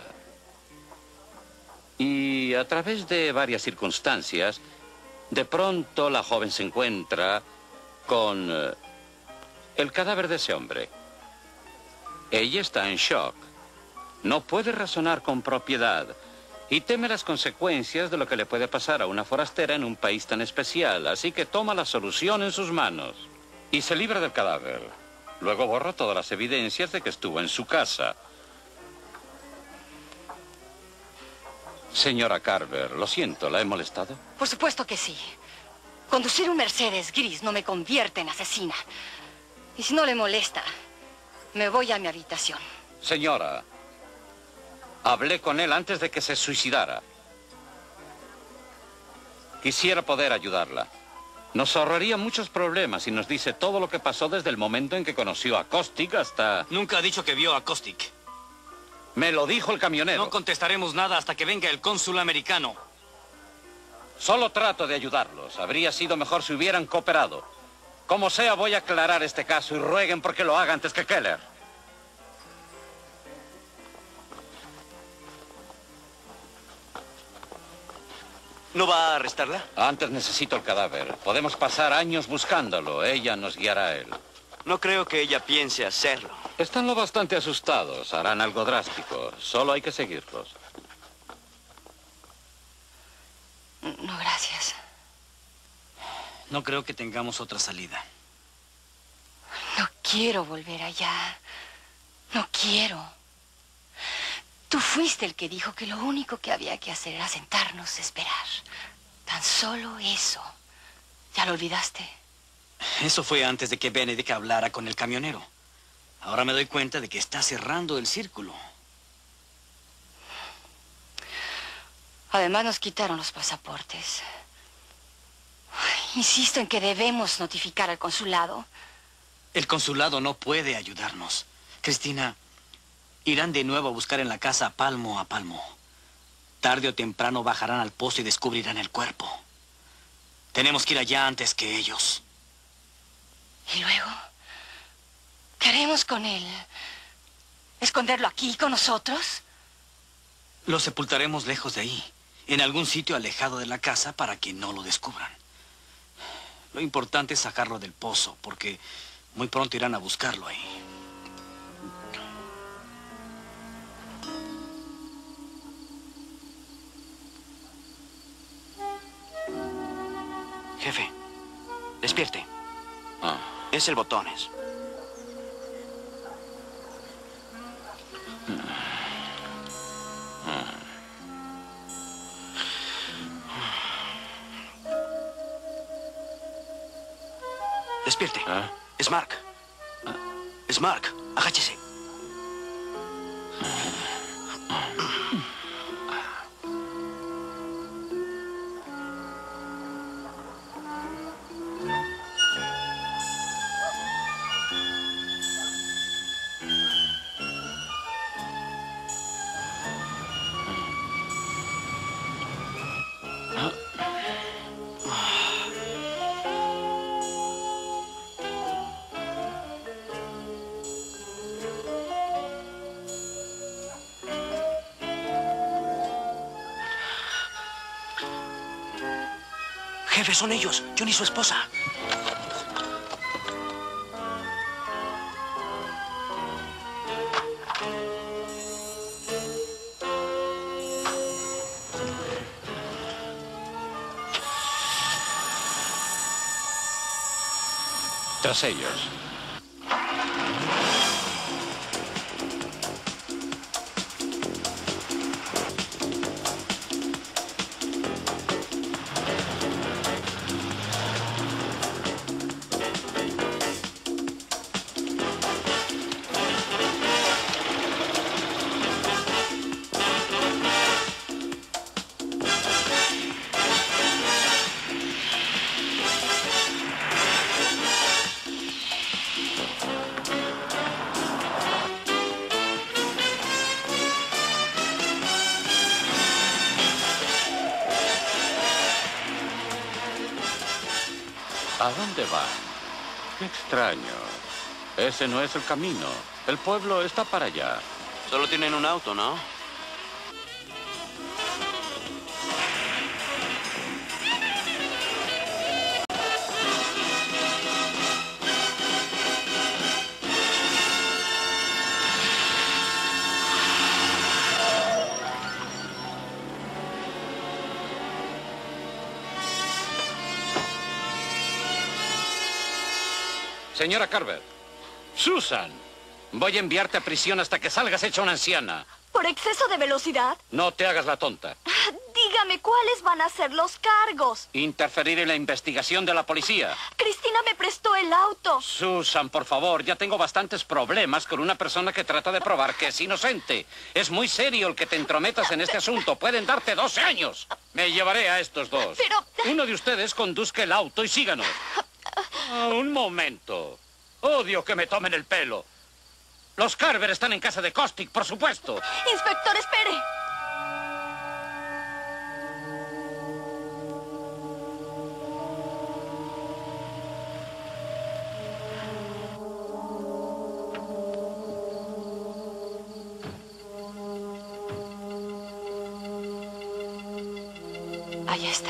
Y a través de varias circunstancias, de pronto la joven se encuentra con eh, el cadáver de ese hombre. Ella está en shock. No puede razonar con propiedad y teme las consecuencias de lo que le puede pasar a una forastera en un país tan especial. Así que toma la solución en sus manos y se libra del cadáver. Luego borra todas las evidencias de que estuvo en su casa. Señora Carver, lo siento, ¿la he molestado? Por supuesto que sí. Conducir un Mercedes gris no me convierte en asesina. Y si no le molesta, me voy a mi habitación. Señora, hablé con él antes de que se suicidara. Quisiera poder ayudarla. Nos ahorraría muchos problemas si nos dice todo lo que pasó desde el momento en que conoció a Costic hasta... Nunca ha dicho que vio a Costic. Me lo dijo el camionero. No contestaremos nada hasta que venga el cónsul americano. Solo trato de ayudarlos. Habría sido mejor si hubieran cooperado. Como sea, voy a aclarar este caso y rueguen porque lo haga antes que Keller. ¿No va a arrestarla? Antes necesito el cadáver. Podemos pasar años buscándolo. Ella nos guiará a él. No creo que ella piense hacerlo. Están lo bastante asustados. Harán algo drástico. Solo hay que seguirlos. No, gracias. No creo que tengamos otra salida. No quiero volver allá. No quiero. Tú fuiste el que dijo que lo único que había que hacer era sentarnos a esperar. Tan solo eso. ¿Ya lo olvidaste? Eso fue antes de que Benedict hablara con el camionero. Ahora me doy cuenta de que está cerrando el círculo. Además nos quitaron los pasaportes. Ay, insisto en que debemos notificar al consulado. El consulado no puede ayudarnos. Cristina, irán de nuevo a buscar en la casa palmo a palmo. Tarde o temprano bajarán al pozo y descubrirán el cuerpo. Tenemos que ir allá antes que ellos. ¿Y luego? ¿Qué haremos con él? ¿Esconderlo aquí con nosotros? Lo sepultaremos lejos de ahí, en algún sitio alejado de la casa para que no lo descubran. Lo importante es sacarlo del pozo, porque muy pronto irán a buscarlo ahí. Jefe, despierte. Ah. Es el Botones. Despierte. ¿Ah? Es Mark. Es Mark. Agáchese. Jefe, son ellos. John y su esposa. Tras ellos. ¿A dónde va? Qué extraño. Ese no es el camino. El pueblo está para allá. Solo tienen un auto, ¿no? Señora Carver. Susan, voy a enviarte a prisión hasta que salgas hecha una anciana. ¿Por exceso de velocidad? No te hagas la tonta. Dígame, ¿cuáles van a ser los cargos? Interferir en la investigación de la policía. Cristina me prestó el auto. Susan, por favor, ya tengo bastantes problemas con una persona que trata de probar que es inocente. Es muy serio el que te entrometas en este asunto. Pueden darte doce años. Me llevaré a estos dos. Pero... Uno de ustedes conduzca el auto y síganos. Ah, un momento. Odio que me tomen el pelo. Los Carver están en casa de Costick, por supuesto. Inspector, espere. Allá está.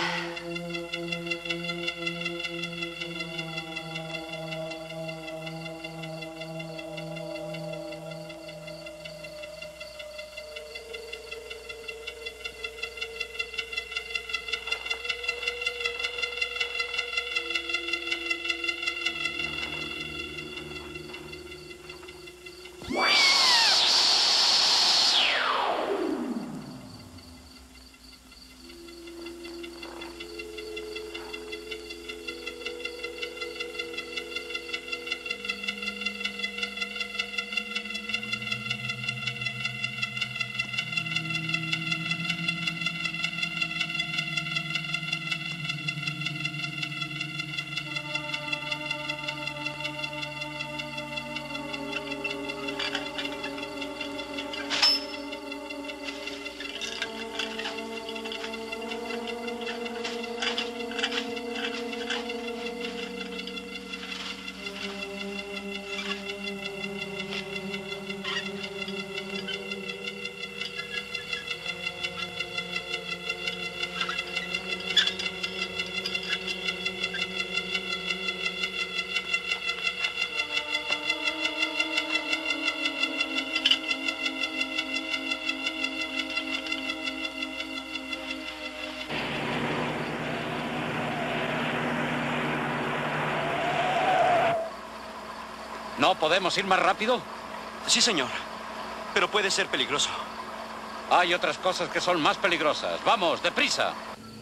¿No podemos ir más rápido? Sí, señor. Pero puede ser peligroso. Hay otras cosas que son más peligrosas. Vamos, deprisa.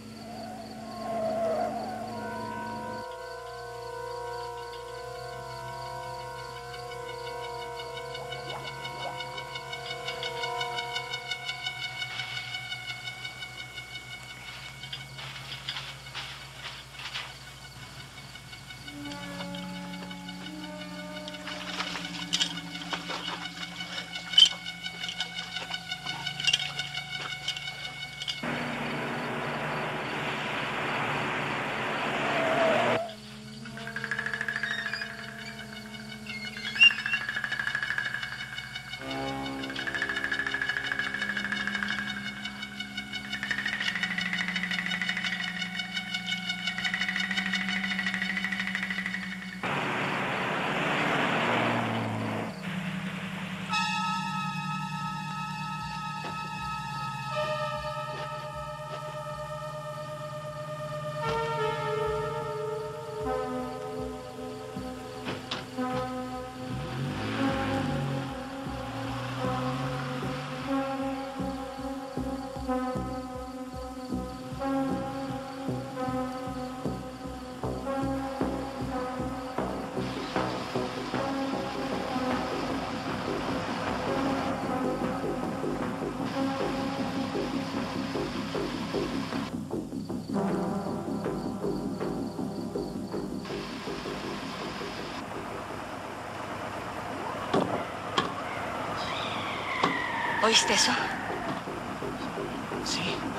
¿Oíste eso? Sí.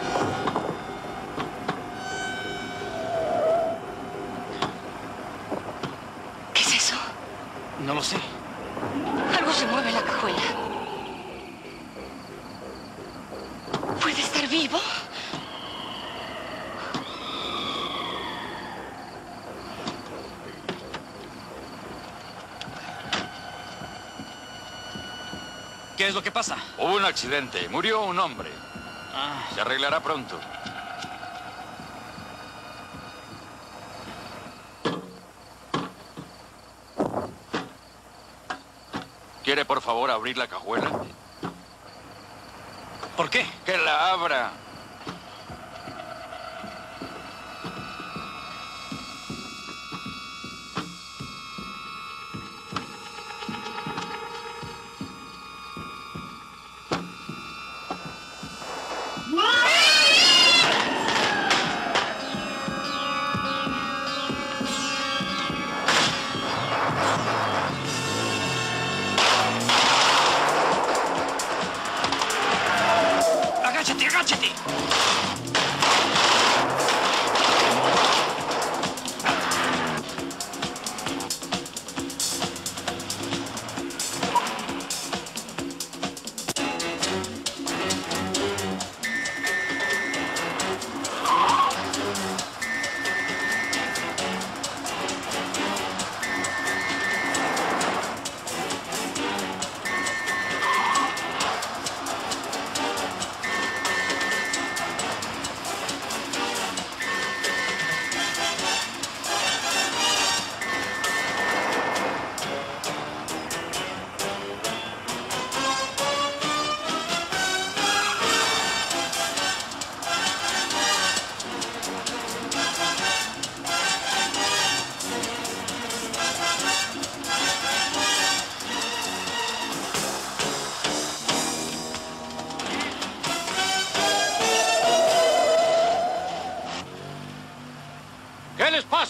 ¿Qué es eso? No lo sé. Algo se mueve en la cajuela. ¿Puede estar vivo? ¿Qué es lo que pasa? Hubo un accidente. Murió un hombre. Ah. Se arreglará pronto. ¿Quiere, por favor, abrir la cajuela? ¿Por qué? ¡Que la abra! ¡Agáchate, agáchate!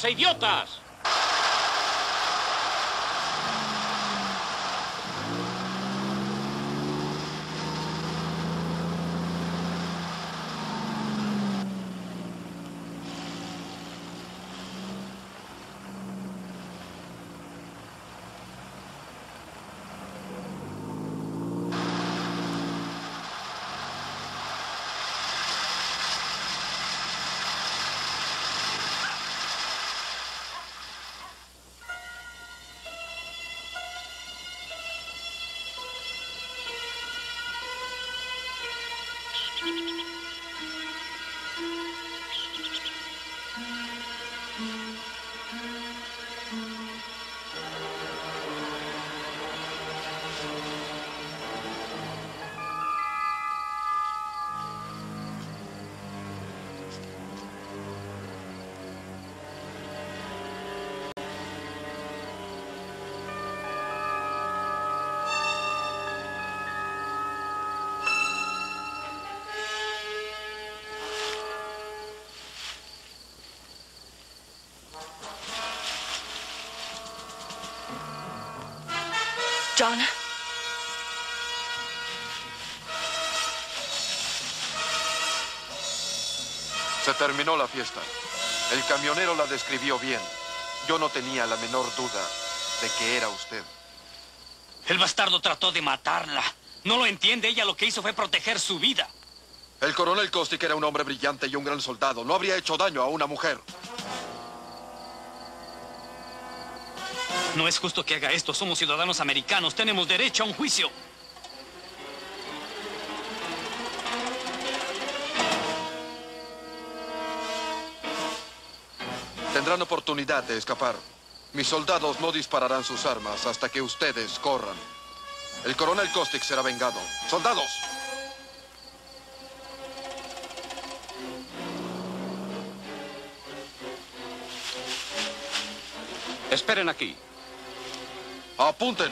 ¡Váyanse, idiotas! John. Se terminó la fiesta. El camionero la describió bien. Yo no tenía la menor duda de que era usted. El bastardo trató de matarla. No lo entiende. Ella lo que hizo fue proteger su vida. El coronel Kostick era un hombre brillante y un gran soldado. No habría hecho daño a una mujer. No es justo que haga esto. Somos ciudadanos americanos. Tenemos derecho a un juicio. Tendrán oportunidad de escapar. Mis soldados no dispararán sus armas hasta que ustedes corran. El coronel Kostick será vengado. ¡Soldados! Esperen aquí. ¡Apunten!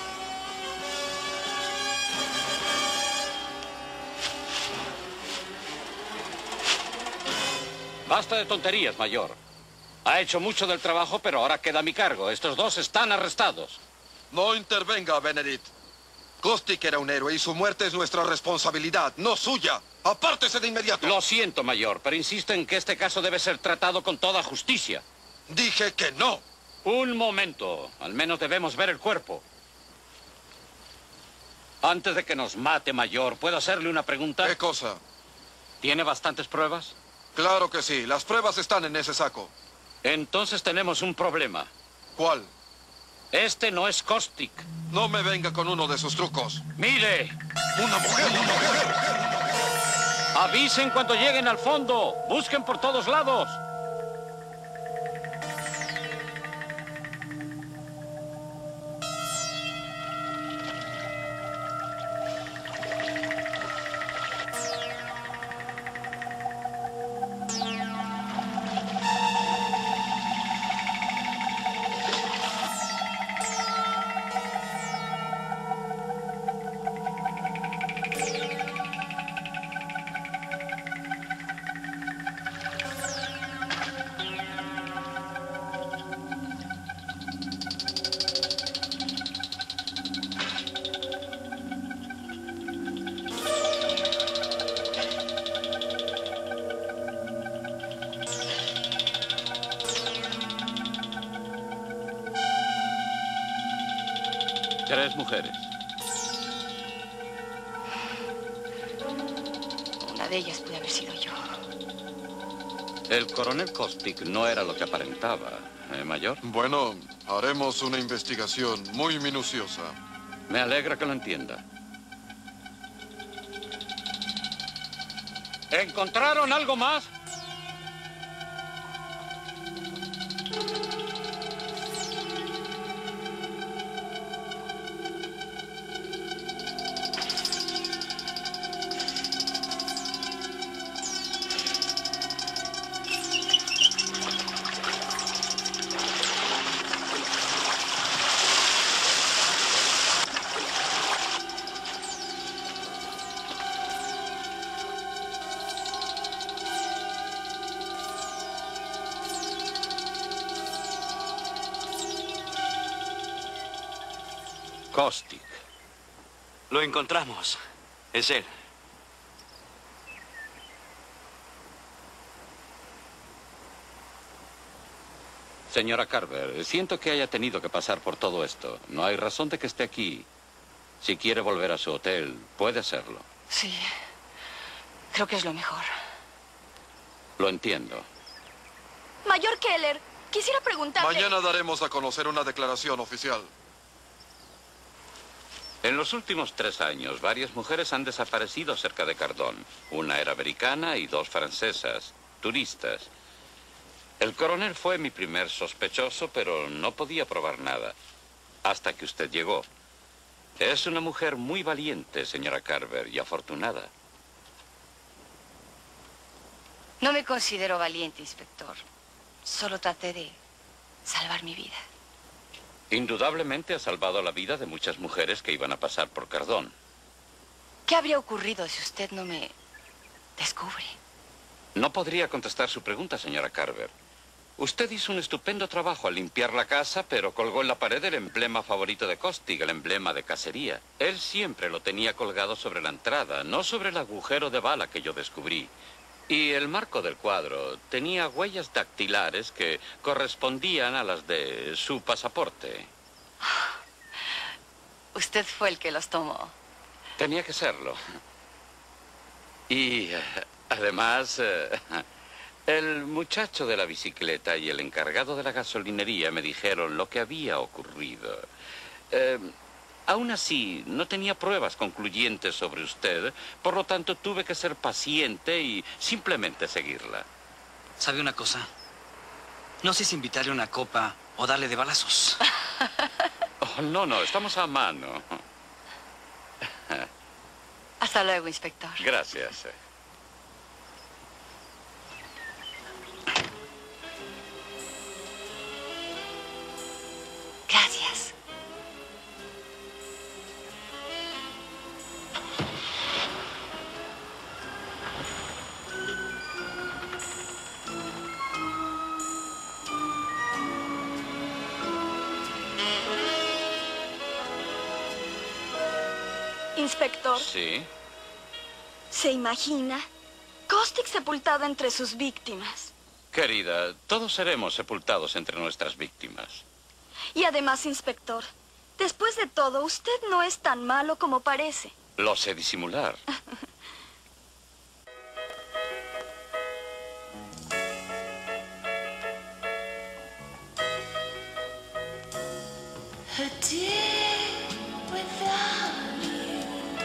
Basta de tonterías, mayor. Ha hecho mucho del trabajo, pero ahora queda a mi cargo. Estos dos están arrestados. No intervenga, Benedict. Kostick era un héroe y su muerte es nuestra responsabilidad, no suya. ¡Apártese de inmediato! Lo siento, mayor, pero insisto en que este caso debe ser tratado con toda justicia. Dije que no. Un momento. Al menos debemos ver el cuerpo. Antes de que nos mate, mayor, ¿puedo hacerle una pregunta? ¿Qué cosa? ¿Tiene bastantes pruebas? Claro que sí. Las pruebas están en ese saco. Entonces tenemos un problema. ¿Cuál? Este no es Kostick. No me venga con uno de sus trucos. ¡Mire! ¡Una mujer! ¡Una mujer! ¡Avisen cuando lleguen al fondo! ¡Busquen por todos lados! Tres mujeres. Una de ellas puede haber sido yo. El coronel Kostick no era lo que aparentaba, ¿eh, mayor? Bueno, haremos una investigación muy minuciosa. Me alegra que lo entienda. ¿Encontraron algo más? Costic. Lo encontramos. Es él. Señora Carver, siento que haya tenido que pasar por todo esto. No hay razón de que esté aquí. Si quiere volver a su hotel, puede hacerlo. Sí, creo que es lo mejor. Lo entiendo. Mayor Keller, quisiera preguntarle... Mañana daremos a conocer una declaración oficial. En los últimos tres años, varias mujeres han desaparecido cerca de Cardón. Una era americana y dos francesas, turistas. El coronel fue mi primer sospechoso, pero no podía probar nada. Hasta que usted llegó. Es una mujer muy valiente, señora Carver, y afortunada. No me considero valiente, inspector. Solo traté de salvar mi vida. Indudablemente ha salvado la vida de muchas mujeres que iban a pasar por Cardón. ¿Qué habría ocurrido si usted no me descubre? No podría contestar su pregunta, señora Carver. Usted hizo un estupendo trabajo al limpiar la casa, pero colgó en la pared el emblema favorito de Costig, el emblema de cacería. Él siempre lo tenía colgado sobre la entrada, no sobre el agujero de bala que yo descubrí. Y el marco del cuadro tenía huellas dactilares que correspondían a las de su pasaporte. Usted fue el que los tomó. Tenía que serlo. Y eh, además, eh, el muchacho de la bicicleta y el encargado de la gasolinería me dijeron lo que había ocurrido. Eh, aún así, no tenía pruebas concluyentes sobre usted, por lo tanto tuve que ser paciente y simplemente seguirla. ¿Sabe una cosa? No sé si invitarle una copa o darle de balazos. Oh, no, no, estamos a mano. Hasta luego, inspector. Gracias. Gracias. Inspector. Sí. ¿Se imagina? Costic sepultado entre sus víctimas. Querida, todos seremos sepultados entre nuestras víctimas. Y además, inspector, después de todo, usted no es tan malo como parece. Lo sé disimular. A day without you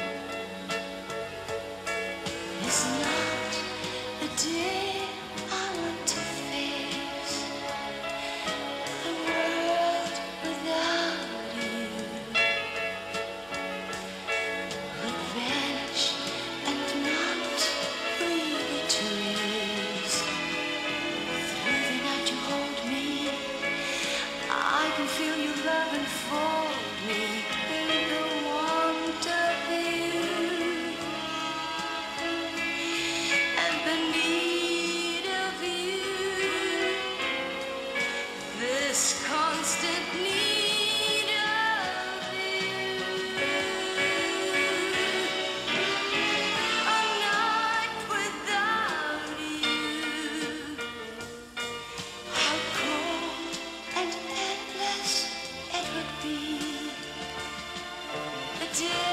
is not a day I want to face. The world without you would vanish and not leave trace. Through the night you hold me, I can feel your love enfold me in the warmth of you and the need of you, this constant need of you. A night without you, how cold and endless it would be. A day